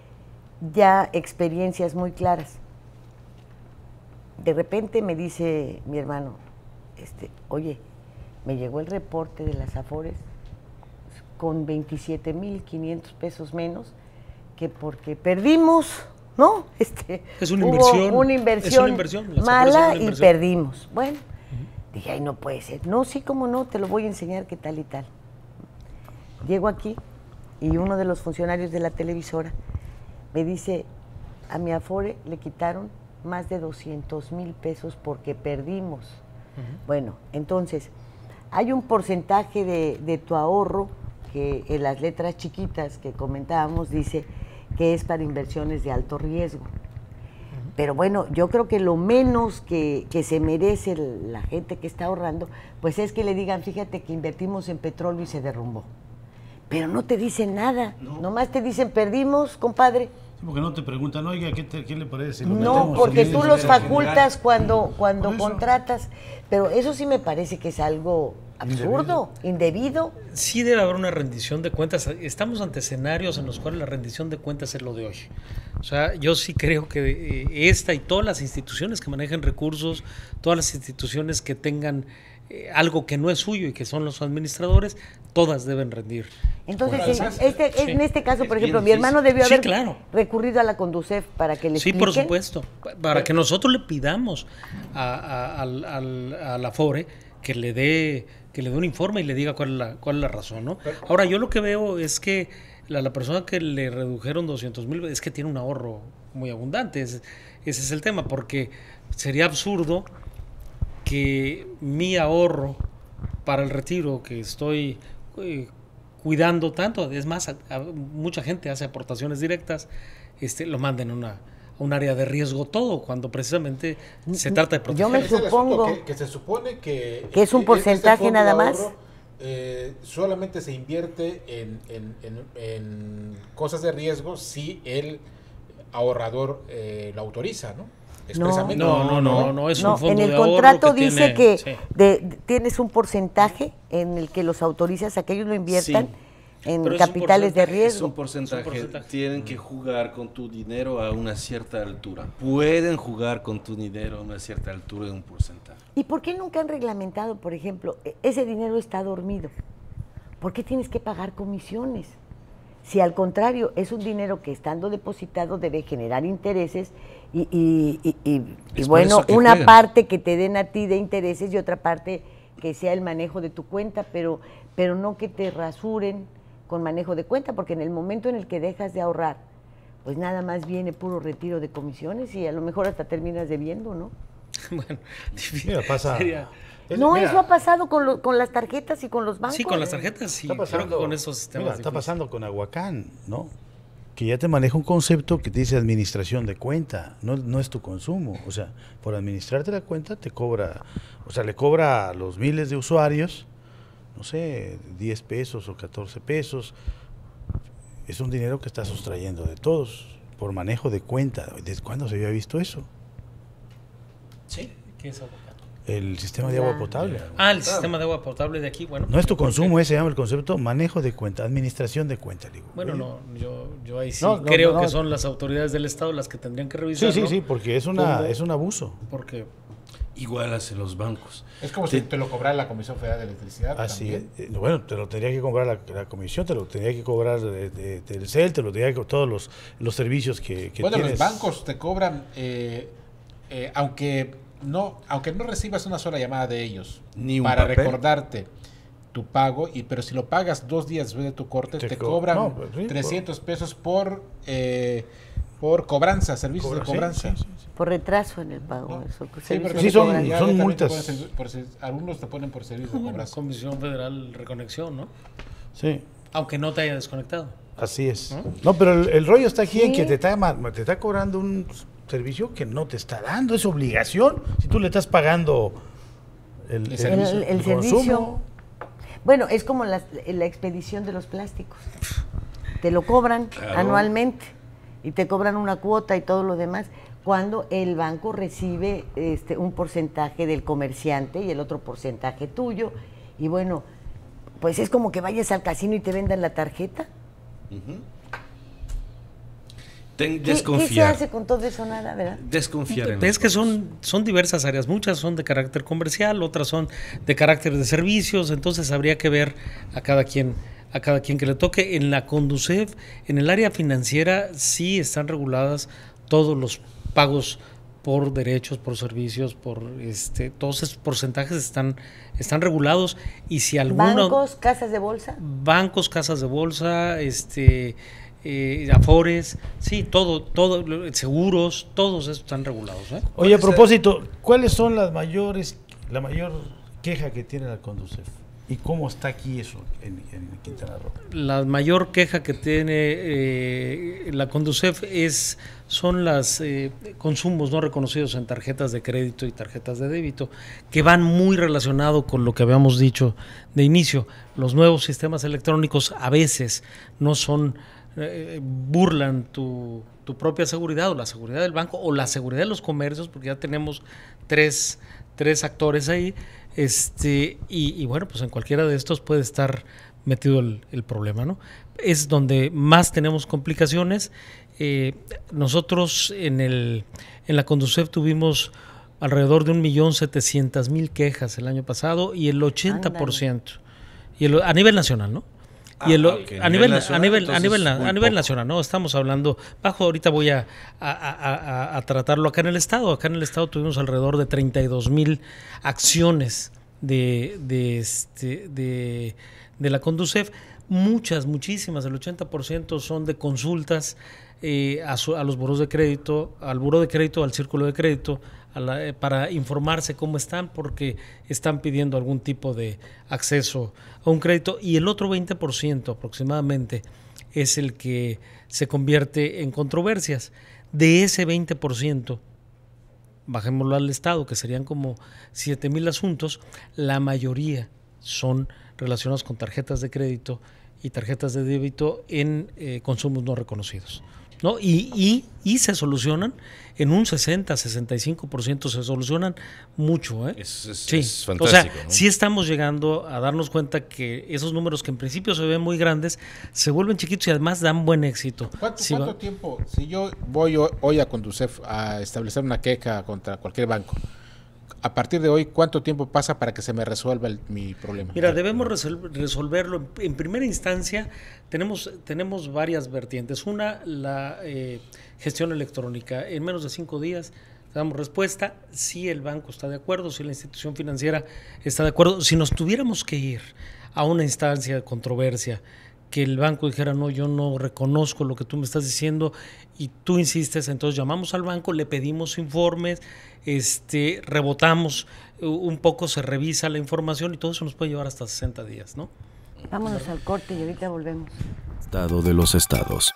C: ya experiencias muy claras. De repente me dice mi hermano, este, oye, me llegó el reporte de las afores con veintisiete mil quinientos pesos menos que porque perdimos, ¿no? Este,
G: Es una
C: hubo
G: inversión.
C: Una inversión,
G: Es una inversión. Las afores son
C: mala
G: una
C: y
G: inversión.
C: perdimos. Bueno, uh-huh. Dije, ay, no puede ser. No, sí, cómo no, te lo voy a enseñar qué tal y tal. Llego aquí y uno de los funcionarios de la televisora me dice, a mi afore le quitaron más de doscientos mil pesos porque perdimos. Uh-huh. Bueno, entonces, hay un porcentaje de, de tu ahorro que en las letras chiquitas que comentábamos dice que es para inversiones de alto riesgo. Uh-huh. Pero bueno, yo creo que lo menos que, que se merece la gente que está ahorrando, pues es que le digan, fíjate que invertimos en petróleo y se derrumbó. Pero no te dicen nada, no. Nomás te dicen, perdimos, compadre.
F: Porque no te preguntan, oiga, ¿qué, te, qué le parece? Si
C: no,
F: metemos,
C: porque
F: si
C: tú los facultas cuando, cuando contratas, pero eso sí me parece que es algo absurdo, indebido. indebido.
G: Sí debe haber una rendición de cuentas. Estamos ante escenarios en los cuales la rendición de cuentas es lo de hoy. O sea, yo sí creo que eh, esta y todas las instituciones que manejen recursos, todas las instituciones que tengan eh, algo que no es suyo y que son los administradores, todas deben rendir.
C: Entonces,
G: bueno,
C: en este, sí. en este caso, por
G: es
C: ejemplo, mi hermano debió haber
G: sí, claro.
C: recurrido a la Conducef para que le
G: Sí,
C: expliquen.
G: por supuesto, para que nosotros le pidamos a, a, a, a, a la Afore que le dé que le dé un informe y le diga cuál es la, cuál es la razón, ¿no? Ahora, yo lo que veo es que la, la persona que le redujeron doscientos mil es que tiene un ahorro muy abundante, es, ese es el tema, porque sería absurdo que mi ahorro para el retiro que estoy eh, cuidando tanto, es más, a, a, mucha gente hace aportaciones directas, este, lo manden a una a un área de riesgo todo, cuando precisamente se trata de proteger.
C: Yo me supongo
D: que, que se supone que,
C: que es un porcentaje
D: este
C: nada más.
D: Ahorro, eh, solamente se invierte en, en, en, en cosas de riesgo si el ahorrador eh, lo autoriza, ¿no?
G: Expresamente. No, no, no, no, no es
C: no,
G: un fondo
C: en el
G: de ahorro
C: contrato
G: que
C: dice
G: tiene,
C: que
G: sí.
C: de, de, tienes un porcentaje en el que los autorizas a que ellos lo inviertan. Sí. En
E: Pero
C: capitales de riesgo.
E: Es un, porcentaje. es un porcentaje. Tienen que jugar con tu dinero a una cierta altura. Pueden jugar con tu dinero a una cierta altura de un porcentaje.
C: ¿Y por qué nunca han reglamentado, por ejemplo, ese dinero está dormido? ¿Por qué tienes que pagar comisiones? Si al contrario, es un dinero que estando depositado debe generar intereses y, y, y, y, y bueno, una juegan. parte que te den a ti de intereses y otra parte que sea el manejo de tu cuenta, pero, pero no que te rasuren con manejo de cuenta, porque en el momento en el que dejas de ahorrar, pues nada más viene puro retiro de comisiones y a lo mejor hasta terminas debiendo, ¿no?
G: Bueno,
F: mira, pasa.
G: sería-
F: Es-
C: No,
F: mira,
C: eso ha pasado con, lo- con las tarjetas y con los bancos.
G: Sí, con las tarjetas, sí.
F: Está
G: Creo
F: pasando,
G: que con esos sistemas.
F: mira, está
G: difíciles.
F: pasando con Aguacán, ¿no? Que ya te maneja un concepto que te dice administración de cuenta, no, no es tu consumo. O sea, por administrarte la cuenta te cobra, o sea, le cobra a los miles de usuarios, no sé, diez pesos o catorce pesos. Es un dinero que está sustrayendo de todos por manejo de cuenta. ¿Desde cuándo se había visto eso?
G: Sí, ¿qué es Aguacán?
F: El sistema de agua potable.
G: Ah, el sistema de agua potable de aquí, bueno.
F: No es tu
G: porque-
F: consumo, ese se llama el concepto manejo de cuenta, administración de cuenta. Digo.
G: Bueno,
F: Oye,
G: no, yo, yo ahí sí
F: No, no,
G: creo
F: no,
G: que
F: no.
G: son las autoridades del Estado las que tendrían que
F: Sí,
G: revisarlo.
F: sí, sí, porque es una
G: ¿Cómo?
F: es un abuso.
G: Porque
E: Igual hacen los bancos.
D: Es como si te lo cobrara la Comisión Federal de Electricidad.
F: Así,
D: también.
F: eh, bueno, te lo tendría que cobrar la, la comisión, te lo tendría que cobrar de, de- Telcel, te lo tendría que cobrar todos los, los servicios que, que
D: Bueno,
F: tienes.
D: los bancos te cobran, eh, eh, aunque no aunque no recibas una sola llamada de ellos,
E: Ni un
D: para
E: papel.
D: recordarte tu pago, y pero si lo pagas dos días después de tu corte,
F: Te
D: te,
F: co-
D: cobran
F: no, pues sí,
D: trescientos pesos por eh, por cobranza, servicios
F: Cobra-
D: de
F: sí,
D: cobranza.
F: sí, sí, sí.
C: Por retraso en el pago.
D: No.
C: Eso, pues,
D: Sí,
C: servicios
D: pero
F: Sí,
C: de
F: son-
C: cobranza.
D: ya
F: son
D: también te
F: multas.
D: ponen servi- por ser- algunos te ponen por servicio de
G: bueno,
D: cobranza.
G: Comisión Federal de Reconexión, ¿no?
F: Sí,
G: Aunque no te haya desconectado.
F: así es. No, pero el, el rollo está aquí en
C: Sí.
F: que te está, ma- te está cobrando un servicio que no te está dando, es obligación. Si tú le estás pagando el,
D: El
F: el-
D: servicio.
C: El, el
F: el
C: servicio.
F: consumo.
C: Bueno, es como la, la expedición de los plásticos. Te lo cobran
E: Claro.
C: anualmente y te cobran una cuota y todo lo demás, cuando el banco recibe este, un porcentaje del comerciante y el otro porcentaje tuyo. Y bueno, pues es como que vayas al casino y te vendan la tarjeta.
E: Ten-
C: ¿Qué, ¿Qué se
E: desconfiar.
C: hace con todo eso? Nada, ¿verdad?
E: Desconfiar en
G: Es
E: los
G: que
E: bancos.
G: son, son diversas áreas, muchas son de carácter comercial, otras son de carácter de servicios, entonces habría que ver a cada quien, a cada quien que le toque. En la Conducef, en el área financiera, sí están reguladas todos los pagos por derechos, por servicios, por este, todos esos porcentajes están, están regulados, y si alguno
C: Bancos, casas de bolsa.
G: bancos, casas de bolsa, este eh, afores, sí, todo, todo, lo- seguros, todos estos están regulados, ¿eh?
F: Oye, a
E: Puede ser-
F: propósito, ¿cuáles son las mayores, la mayor queja que tiene la Conducef? ¿Y cómo está aquí eso en, en Quintana Roo?
G: La mayor queja que tiene eh, la Conducef es son los consumos no reconocidos en tarjetas de crédito y tarjetas de débito, que van muy relacionado con lo que habíamos dicho de inicio. Los nuevos sistemas electrónicos a veces no son, eh, burlan tu, tu propia seguridad o la seguridad del banco o la seguridad de los comercios, porque ya tenemos tres, tres actores ahí. Este, y, y bueno, pues en cualquiera de estos puede estar metido el, el problema, ¿no? Es donde más tenemos complicaciones. Eh, nosotros en el en la Conducef tuvimos alrededor de un millón setecientas mil quejas el año pasado, y el ochenta por ciento y el, a nivel nacional, ¿no? Y el,
E: Ah, ok,
G: a nivel a
E: nacional,
G: nivel a
E: entonces,
G: nivel
E: muy
G: a nivel
E: poco.
G: nacional, no estamos hablando bajo. Ahorita voy a, a, a- a- a tratarlo acá en el estado. Acá en el estado tuvimos alrededor de treinta y dos mil acciones de de este de, de la Conducef. Muchas, muchísimas, el ochenta por ciento son de consultas eh, a, su- a los buros de crédito, al buro de crédito, al círculo de crédito, a la- eh, para informarse cómo están, porque están pidiendo algún tipo de acceso a un crédito. Y el otro veinte por ciento aproximadamente es el que se convierte en controversias. De ese veinte por ciento, bajémoslo al Estado, que serían como siete mil asuntos, la mayoría son relacionados con tarjetas de crédito y tarjetas de débito en eh, consumos no reconocidos, ¿no? Y, y, y se solucionan en un sesenta, sesenta y cinco por ciento, se solucionan mucho, ¿eh?
E: Es, es-
G: Sí,
E: es
G: o sea,
E: fantástico, ¿no?
G: sí estamos llegando a darnos cuenta que esos números que en principio se ven muy grandes se vuelven chiquitos y además dan buen éxito.
D: ¿Cuánto,
G: Sí, va-
D: cuánto tiempo? Si yo voy ho- hoy a Conducef a establecer una queja contra cualquier banco, a partir de hoy, ¿cuánto tiempo pasa para que se me resuelva el- mi problema?
G: Mira, debemos resol- resolverlo. En, en primera instancia, tenemos, tenemos varias vertientes. Una, la eh, gestión electrónica. En menos de cinco días damos respuesta si el banco está de acuerdo, si la institución financiera está de acuerdo. Si nos tuviéramos que ir a una instancia de controversia que el banco dijera, no, yo no reconozco lo que tú me estás diciendo y tú insistes, entonces llamamos al banco, le pedimos informes, este, rebotamos un poco, se revisa la información y todo eso nos puede llevar hasta sesenta días, ¿no?
C: Vámonos al corte y ahorita volvemos.
A: Estado de los estados.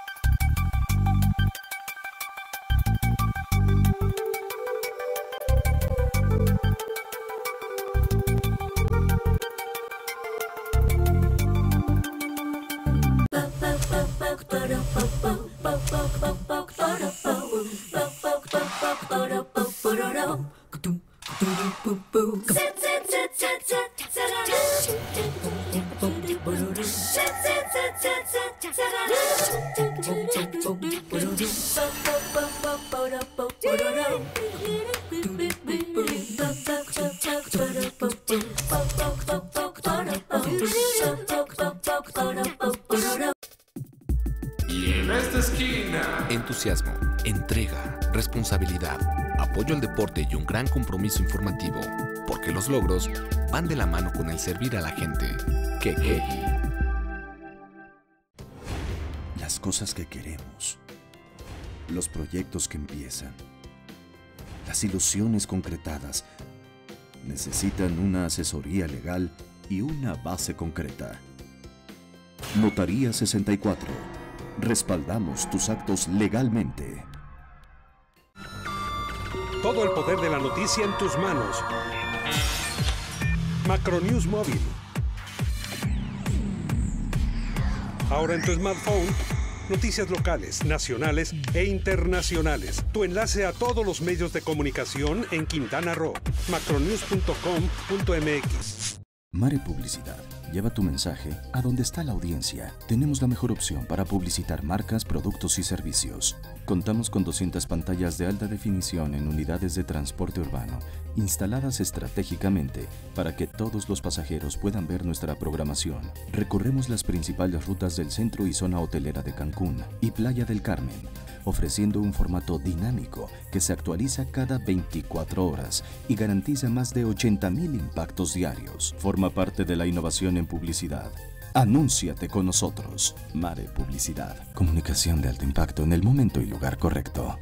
H: Y en esta esquina, entusiasmo, entrega, responsabilidad, apoyo al deporte y un gran compromiso informativo, porque los logros van de la mano con el servir a la gente. Que que
I: Las cosas que queremos, los proyectos que empiezan, las ilusiones concretadas, necesitan una asesoría legal y una base concreta. Notaría sesenta y cuatro. Respaldamos tus actos legalmente.
L: Todo el poder de la noticia en tus manos. Macronews Móvil. Ahora en tu smartphone, noticias locales, nacionales e internacionales. Tu enlace a todos los medios de comunicación en Quintana Roo. macronews punto com punto m x.
I: Mare Publicidad. Lleva tu mensaje a donde está la audiencia. Tenemos la mejor opción para publicitar marcas, productos y servicios. Contamos con doscientas pantallas de alta definición en unidades de transporte urbano, instaladas estratégicamente para que todos los pasajeros puedan ver nuestra programación. Recorremos las principales rutas del centro y zona hotelera de Cancún y Playa del Carmen, ofreciendo un formato dinámico que se actualiza cada veinticuatro horas y garantiza más de ochenta mil impactos diarios. Forma parte de la innovación en publicidad. Anúnciate con nosotros. Mare Publicidad. Comunicación de alto impacto en el momento y lugar correcto.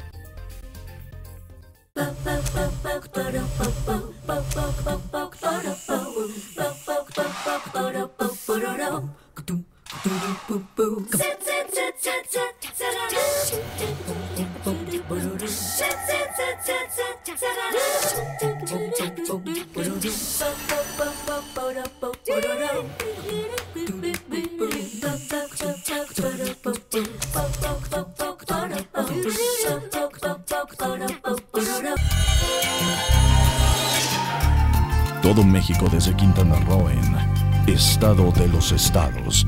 A: Todo México desde Quintana Roo en Estado de los Estados.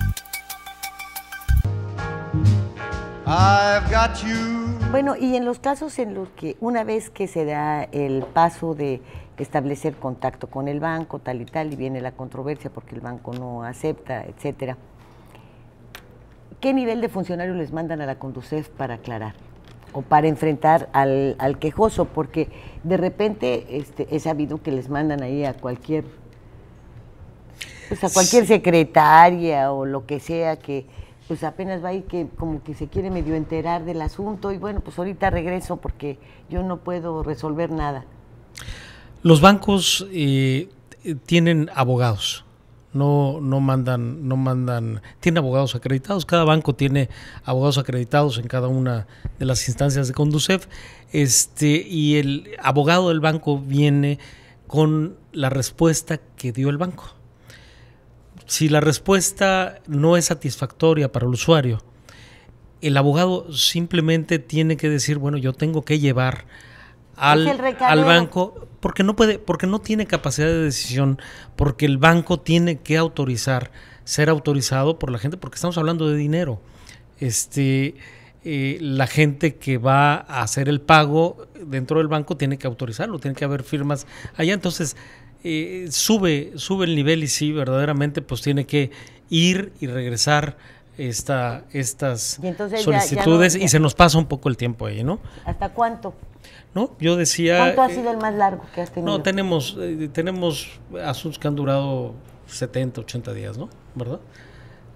B: I've got you.
C: Bueno, y en los casos en los que una vez que se da el paso de establecer contacto con el banco, tal y tal, y viene la controversia porque el banco no acepta, etcétera, ¿qué nivel de funcionario les mandan a la Conducef para aclarar o para enfrentar al, al quejoso? Porque de repente este, he sabido que les mandan ahí a cualquier, pues a cualquier secretaria o lo que sea que pues apenas va ahí que como que se quiere medio enterar del asunto y bueno, pues ahorita regreso porque yo no puedo resolver nada.
G: Los bancos eh, tienen abogados, no, no mandan, no mandan, tienen abogados acreditados, cada banco tiene abogados acreditados en cada una de las instancias de Conducef, este, y el abogado del banco viene con la respuesta que dio el banco. Si la respuesta no es satisfactoria para el usuario, el abogado simplemente tiene que decir, bueno, yo tengo que llevar al, al banco, porque no puede, porque no tiene capacidad de decisión, porque el banco tiene que autorizar, ser autorizado por la gente, porque estamos hablando de dinero. Este, eh, la gente que va a hacer el pago dentro del banco tiene que autorizarlo, tiene que haber firmas allá, entonces eh, sube, sube el nivel y sí, verdaderamente, pues tiene que ir y regresar esta, estas
C: y
G: solicitudes
C: ya, ya no, ya.
G: Y se nos pasa un poco el tiempo ahí, ¿no?
C: ¿Hasta cuánto?
G: No, yo decía...
C: ¿Cuánto ha sido el más largo que has tenido?
G: No, tenemos, eh, tenemos asuntos que han durado setenta, ochenta días, ¿no? ¿Verdad?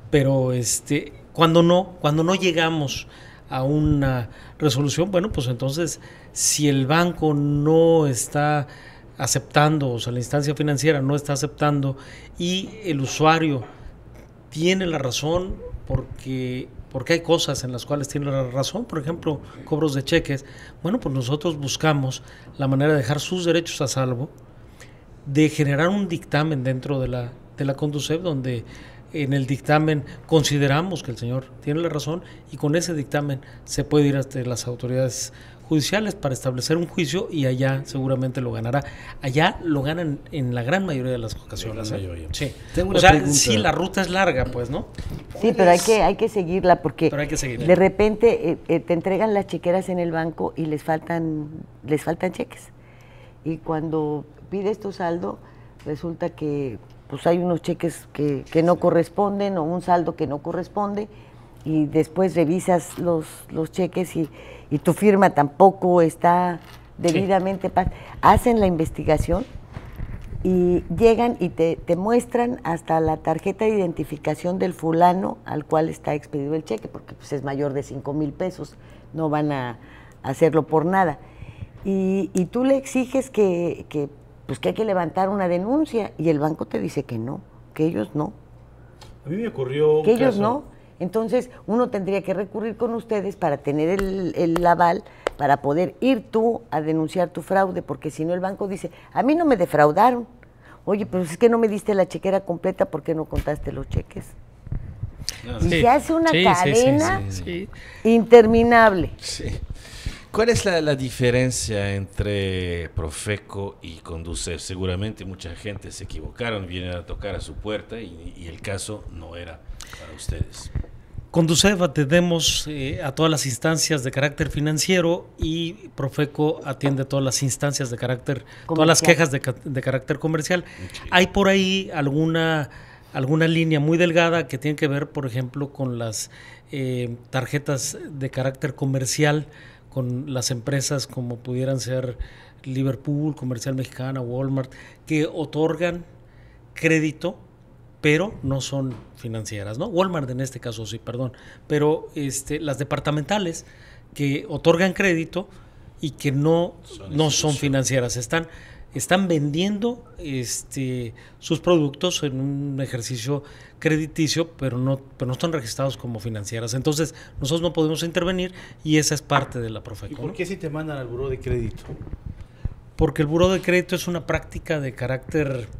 G: pero este, cuando no, cuando no llegamos a una resolución, bueno, pues entonces si el banco no está aceptando, o sea, la instancia financiera no está aceptando y el usuario tiene la razón porque, porque hay cosas en las cuales tiene la razón, por ejemplo, cobros de cheques, bueno, pues nosotros buscamos la manera de dejar sus derechos a salvo, de generar un dictamen dentro de la, de la Conducef, donde en el dictamen consideramos que el señor tiene la razón y con ese dictamen se puede ir hasta las autoridades judiciales para establecer un juicio y allá seguramente lo ganará. Allá lo ganan en la gran mayoría de las ocasiones. ¿eh? Sí.
E: Tengo
G: o
E: una
G: sea,
E: pregunta.
G: sí, la ruta es larga, pues, ¿no?
C: Sí, pero hay que, hay que seguirla porque
G: Pero hay que seguirla.
C: de repente eh, eh, te entregan las chequeras en el banco y les faltan, les faltan cheques. Y cuando pides tu saldo, resulta que pues hay unos cheques que, que no corresponden o un saldo que no corresponde y después revisas los, los cheques y, y tu firma tampoco está debidamente. Sí. Hacen la investigación y llegan y te, te muestran hasta la tarjeta de identificación del fulano al cual está expedido el cheque, porque pues, es mayor de cinco mil pesos, no van a hacerlo por nada. Y, y tú le exiges que, que pues que hay que levantar una denuncia y el banco te dice que no, que ellos no.
F: A mí me ocurrió un
C: Que ellos
F: caso.
C: no. Entonces uno tendría que recurrir con ustedes para tener el, el aval, para poder ir tú a denunciar tu fraude, porque si no el banco dice, a mí no me defraudaron. Oye, pero es que no me diste la chequera completa, ¿por qué no contaste los cheques? No, y sí. se hace una
E: sí,
C: cadena
E: sí, sí, sí,
C: sí. interminable.
E: Sí. ¿Cuál es la, la diferencia entre Profeco y Conducef? Seguramente mucha gente se equivocaron, vienen a tocar a su puerta y, y el caso no era para ustedes.
G: Conducef atendemos eh, a todas las instancias de carácter financiero y Profeco atiende a todas las instancias de carácter, comercial. Todas las quejas de, de carácter comercial. Okay. Hay por ahí alguna, alguna línea muy delgada que tiene que ver, por ejemplo, con las eh, tarjetas de carácter comercial, con las empresas como pudieran ser Liverpool, Comercial Mexicana, Walmart, que otorgan crédito, pero no son financieras, ¿no? Walmart en este caso sí, perdón, pero este, las departamentales que otorgan crédito y que no son, no son financieras, están, están vendiendo este, sus productos en un ejercicio crediticio, pero no, pero no están registrados como financieras. Entonces, nosotros no podemos intervenir y esa es parte de la Profeco.
F: ¿Y por qué
G: ¿no?
F: si te mandan al buró de crédito?
G: Porque el buró de crédito es una práctica de carácter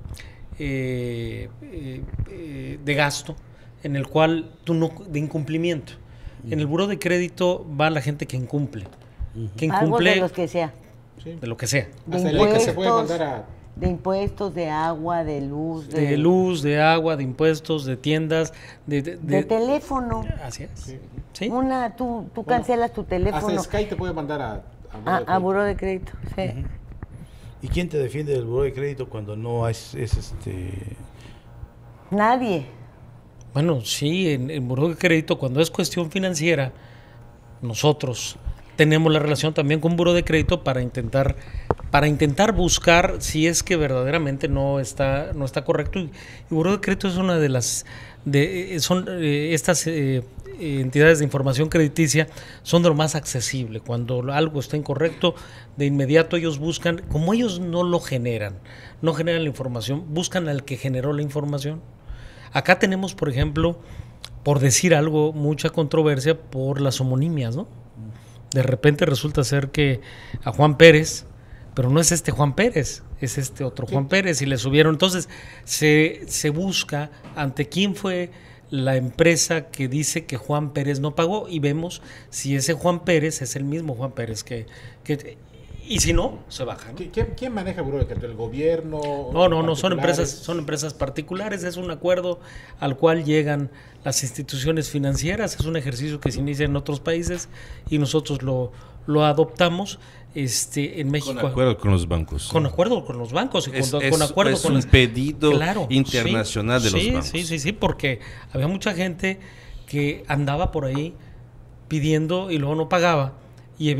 G: eh, eh, eh, de gasto, en el cual tú no, de incumplimiento. Uh-huh. En el buró de crédito va la gente que incumple. Uh-huh. Que incumple.
C: Algo de los que sea.
G: Sí. De lo que sea.
C: De Hasta el que se puede mandar a... De impuestos, de agua, de luz.
G: De, de luz, de agua, de impuestos, de tiendas, de... De,
C: de, de teléfono.
G: Así es. Sí.
C: ¿Sí? Una, tú, tú bueno, cancelas tu teléfono.
D: Hasta Sky te puede mandar a...
C: A, a buró de crédito, sí. Uh-huh.
F: ¿Y quién te defiende del buró de crédito cuando no es, es este...?
C: Nadie.
G: Bueno, sí, en el buró de crédito, cuando es cuestión financiera, nosotros tenemos la relación también con buró de crédito para intentar para intentar buscar si es que verdaderamente no está no está correcto. Y buró de crédito es una de las de son eh, estas eh, entidades de información crediticia son de lo más accesible. Cuando algo está incorrecto, de inmediato ellos buscan, como ellos no lo generan, no generan la información, buscan al que generó la información. Acá tenemos, por ejemplo, por decir algo, mucha controversia por las homonimias, ¿no? De repente resulta ser que a Juan Pérez, pero no es este Juan Pérez, es este otro Juan Pérez, y le subieron. Entonces se, se busca ante quién fue la empresa que dice que Juan Pérez no pagó y vemos si ese Juan Pérez es el mismo Juan Pérez que... que y si no, se baja, ¿no?
D: ¿Quién, quién maneja el buró de crédito? ¿El gobierno?
G: No, no, no, son empresas, son empresas particulares, es un acuerdo al cual llegan las instituciones financieras, es un ejercicio que se inicia en otros países y nosotros lo, lo adoptamos este, en México.
E: Con acuerdo con los bancos.
G: Con acuerdo con los bancos y
E: es,
G: con,
E: es,
G: con acuerdo
E: es
G: con
E: un
G: las,
E: pedido
G: claro,
E: internacional
G: sí,
E: de los
G: sí,
E: bancos.
G: Sí, sí, sí, porque había mucha gente que andaba por ahí pidiendo y luego no pagaba. Y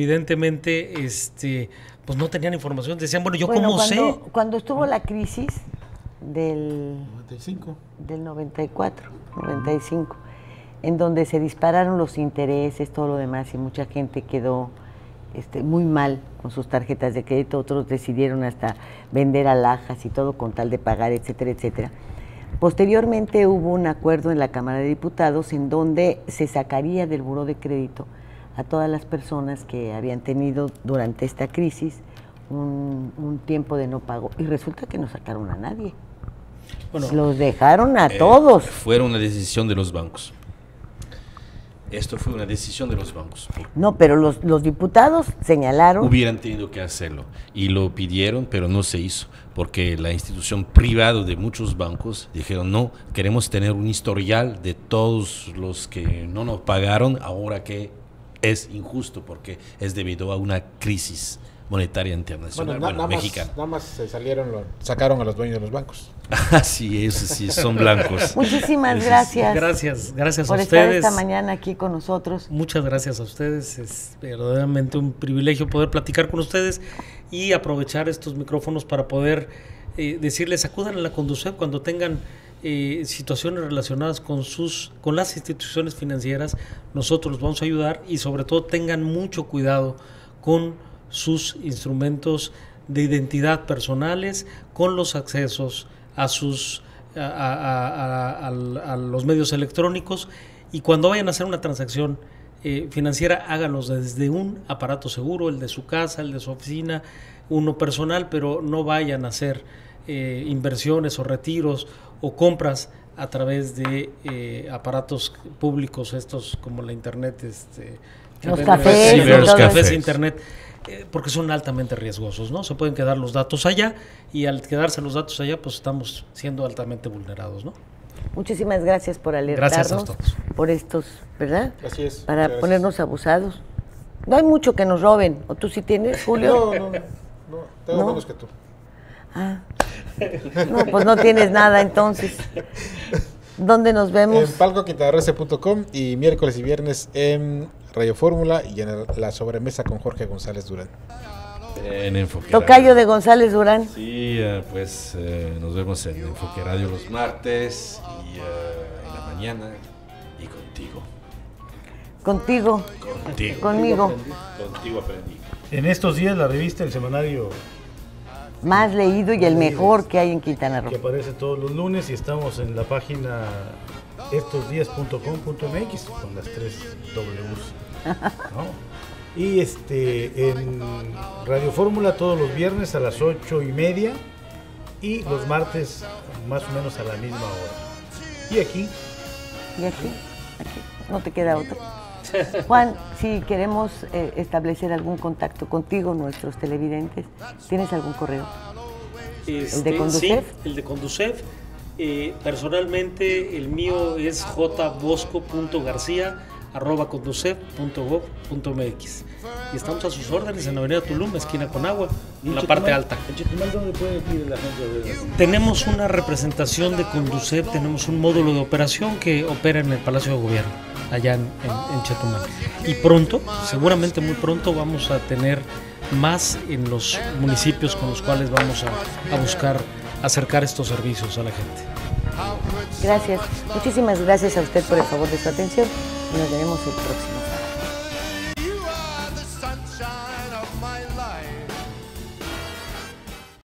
G: evidentemente, este, pues no tenían información. Decían, bueno, ¿yo
C: bueno,
G: cómo
C: cuando,
G: sé?
C: Cuando estuvo la crisis, del
D: noventa y cinco.
C: Del noventa y cuatro, noventa y cinco, en donde se dispararon los intereses, todo lo demás, y mucha gente quedó este, muy mal con sus tarjetas de crédito, otros decidieron hasta vender alhajas y todo con tal de pagar, etcétera, etcétera. Posteriormente hubo un acuerdo en la Cámara de Diputados en donde se sacaría del buró de crédito a todas las personas que habían tenido durante esta crisis un, un tiempo de no pago, y resulta que no sacaron a nadie. Bueno, los dejaron a
E: eh,
C: todos.
E: Fue una decisión de los bancos. Esto fue una decisión de los bancos.
C: No, pero los, los diputados señalaron...
E: Hubieran tenido que hacerlo y lo pidieron, pero no se hizo, porque la institución privada de muchos bancos dijeron, no, queremos tener un historial de todos los que no nos pagaron, ahora que es injusto, porque es debido a una crisis monetaria internacional,
D: bueno,
E: bueno,
D: nada
E: mexicana.
D: Más, nada más se salieron, lo, sacaron a los dueños de los bancos.
E: Sí, eso sí, son blancos.
C: Muchísimas
E: Eso
C: gracias.
E: Sí.
G: Gracias, gracias
C: por
G: a
C: estar
G: ustedes.
C: esta mañana aquí con nosotros.
G: Muchas gracias a ustedes. Es verdaderamente un privilegio poder platicar con ustedes y aprovechar estos micrófonos para poder eh, decirles, acudan a la Conducef cuando tengan eh, situaciones relacionadas con sus, con las instituciones financieras. Nosotros los vamos a ayudar, y sobre todo tengan mucho cuidado con sus instrumentos de identidad personales, con los accesos a sus a, a, a, a, a los medios electrónicos, y cuando vayan a hacer una transacción eh, financiera, háganlos desde un aparato seguro, el de su casa, el de su oficina, uno personal, pero no vayan a hacer eh, inversiones o retiros o compras a través de eh, aparatos públicos, estos como la internet, este,
C: los cafés,
G: sí, los cafés,
C: eso.
G: internet, eh, porque son altamente riesgosos, ¿no? Se pueden quedar los datos allá, y al quedarse los datos allá, pues estamos siendo altamente vulnerados, ¿no?
C: Muchísimas gracias por alertarnos,
G: gracias a todos.
C: por estos, ¿verdad?
D: Así es.
C: Para
D: Gracias.
C: ponernos abusados. No hay mucho que nos roben, ¿o tú sí tienes, Julio?
D: No, no, no, no tengo
C: ¿No?
D: menos que tú.
C: Ah, no, pues no tienes nada entonces. ¿Dónde nos vemos?
D: En palco quintana roo punto com y miércoles y viernes en Radio Fórmula y en la sobremesa con Jorge González Durán.
E: En Enfoque
C: Tocayo
E: Radio.
C: de González Durán.
E: Sí, uh, pues uh, nos vemos en Enfoque Radio los martes y uh, en la mañana, y contigo.
C: Contigo.
E: Contigo.
C: Conmigo.
E: Contigo aprendí.
F: En estos días la revista El Semanario,
C: Más leído y el mejor que hay en Quintana Roo.
F: que aparece todos los lunes, y estamos en la página estos días punto com punto m x con las tres W's, ¿no? Y este en Radio Fórmula todos los viernes a las ocho y media y los martes más o menos a la misma hora. Y aquí.
C: Y aquí, aquí, no te queda otra. Juan, si queremos eh, establecer algún contacto contigo, nuestros televidentes, ¿tienes algún correo?
G: Este,
C: ¿El de Conducef?
G: Sí, el de Conducef. Eh, personalmente, el mío es jbosco punto garcía arroba conducef punto gob punto m x, y estamos a sus órdenes en Avenida Tulum, esquina con agua, en la parte alta.
F: ¿En Chetumal dónde puede ir la gente a ver?
G: Tenemos una representación de Conducef, tenemos un módulo de operación que opera en el Palacio de Gobierno, allá en, en, en Chetumal. Y pronto, seguramente muy pronto, vamos a tener más en los municipios con los cuales vamos a, a buscar acercar estos servicios a la gente.
C: Gracias. Muchísimas gracias a usted por el favor de su atención, y nos veremos el próximo.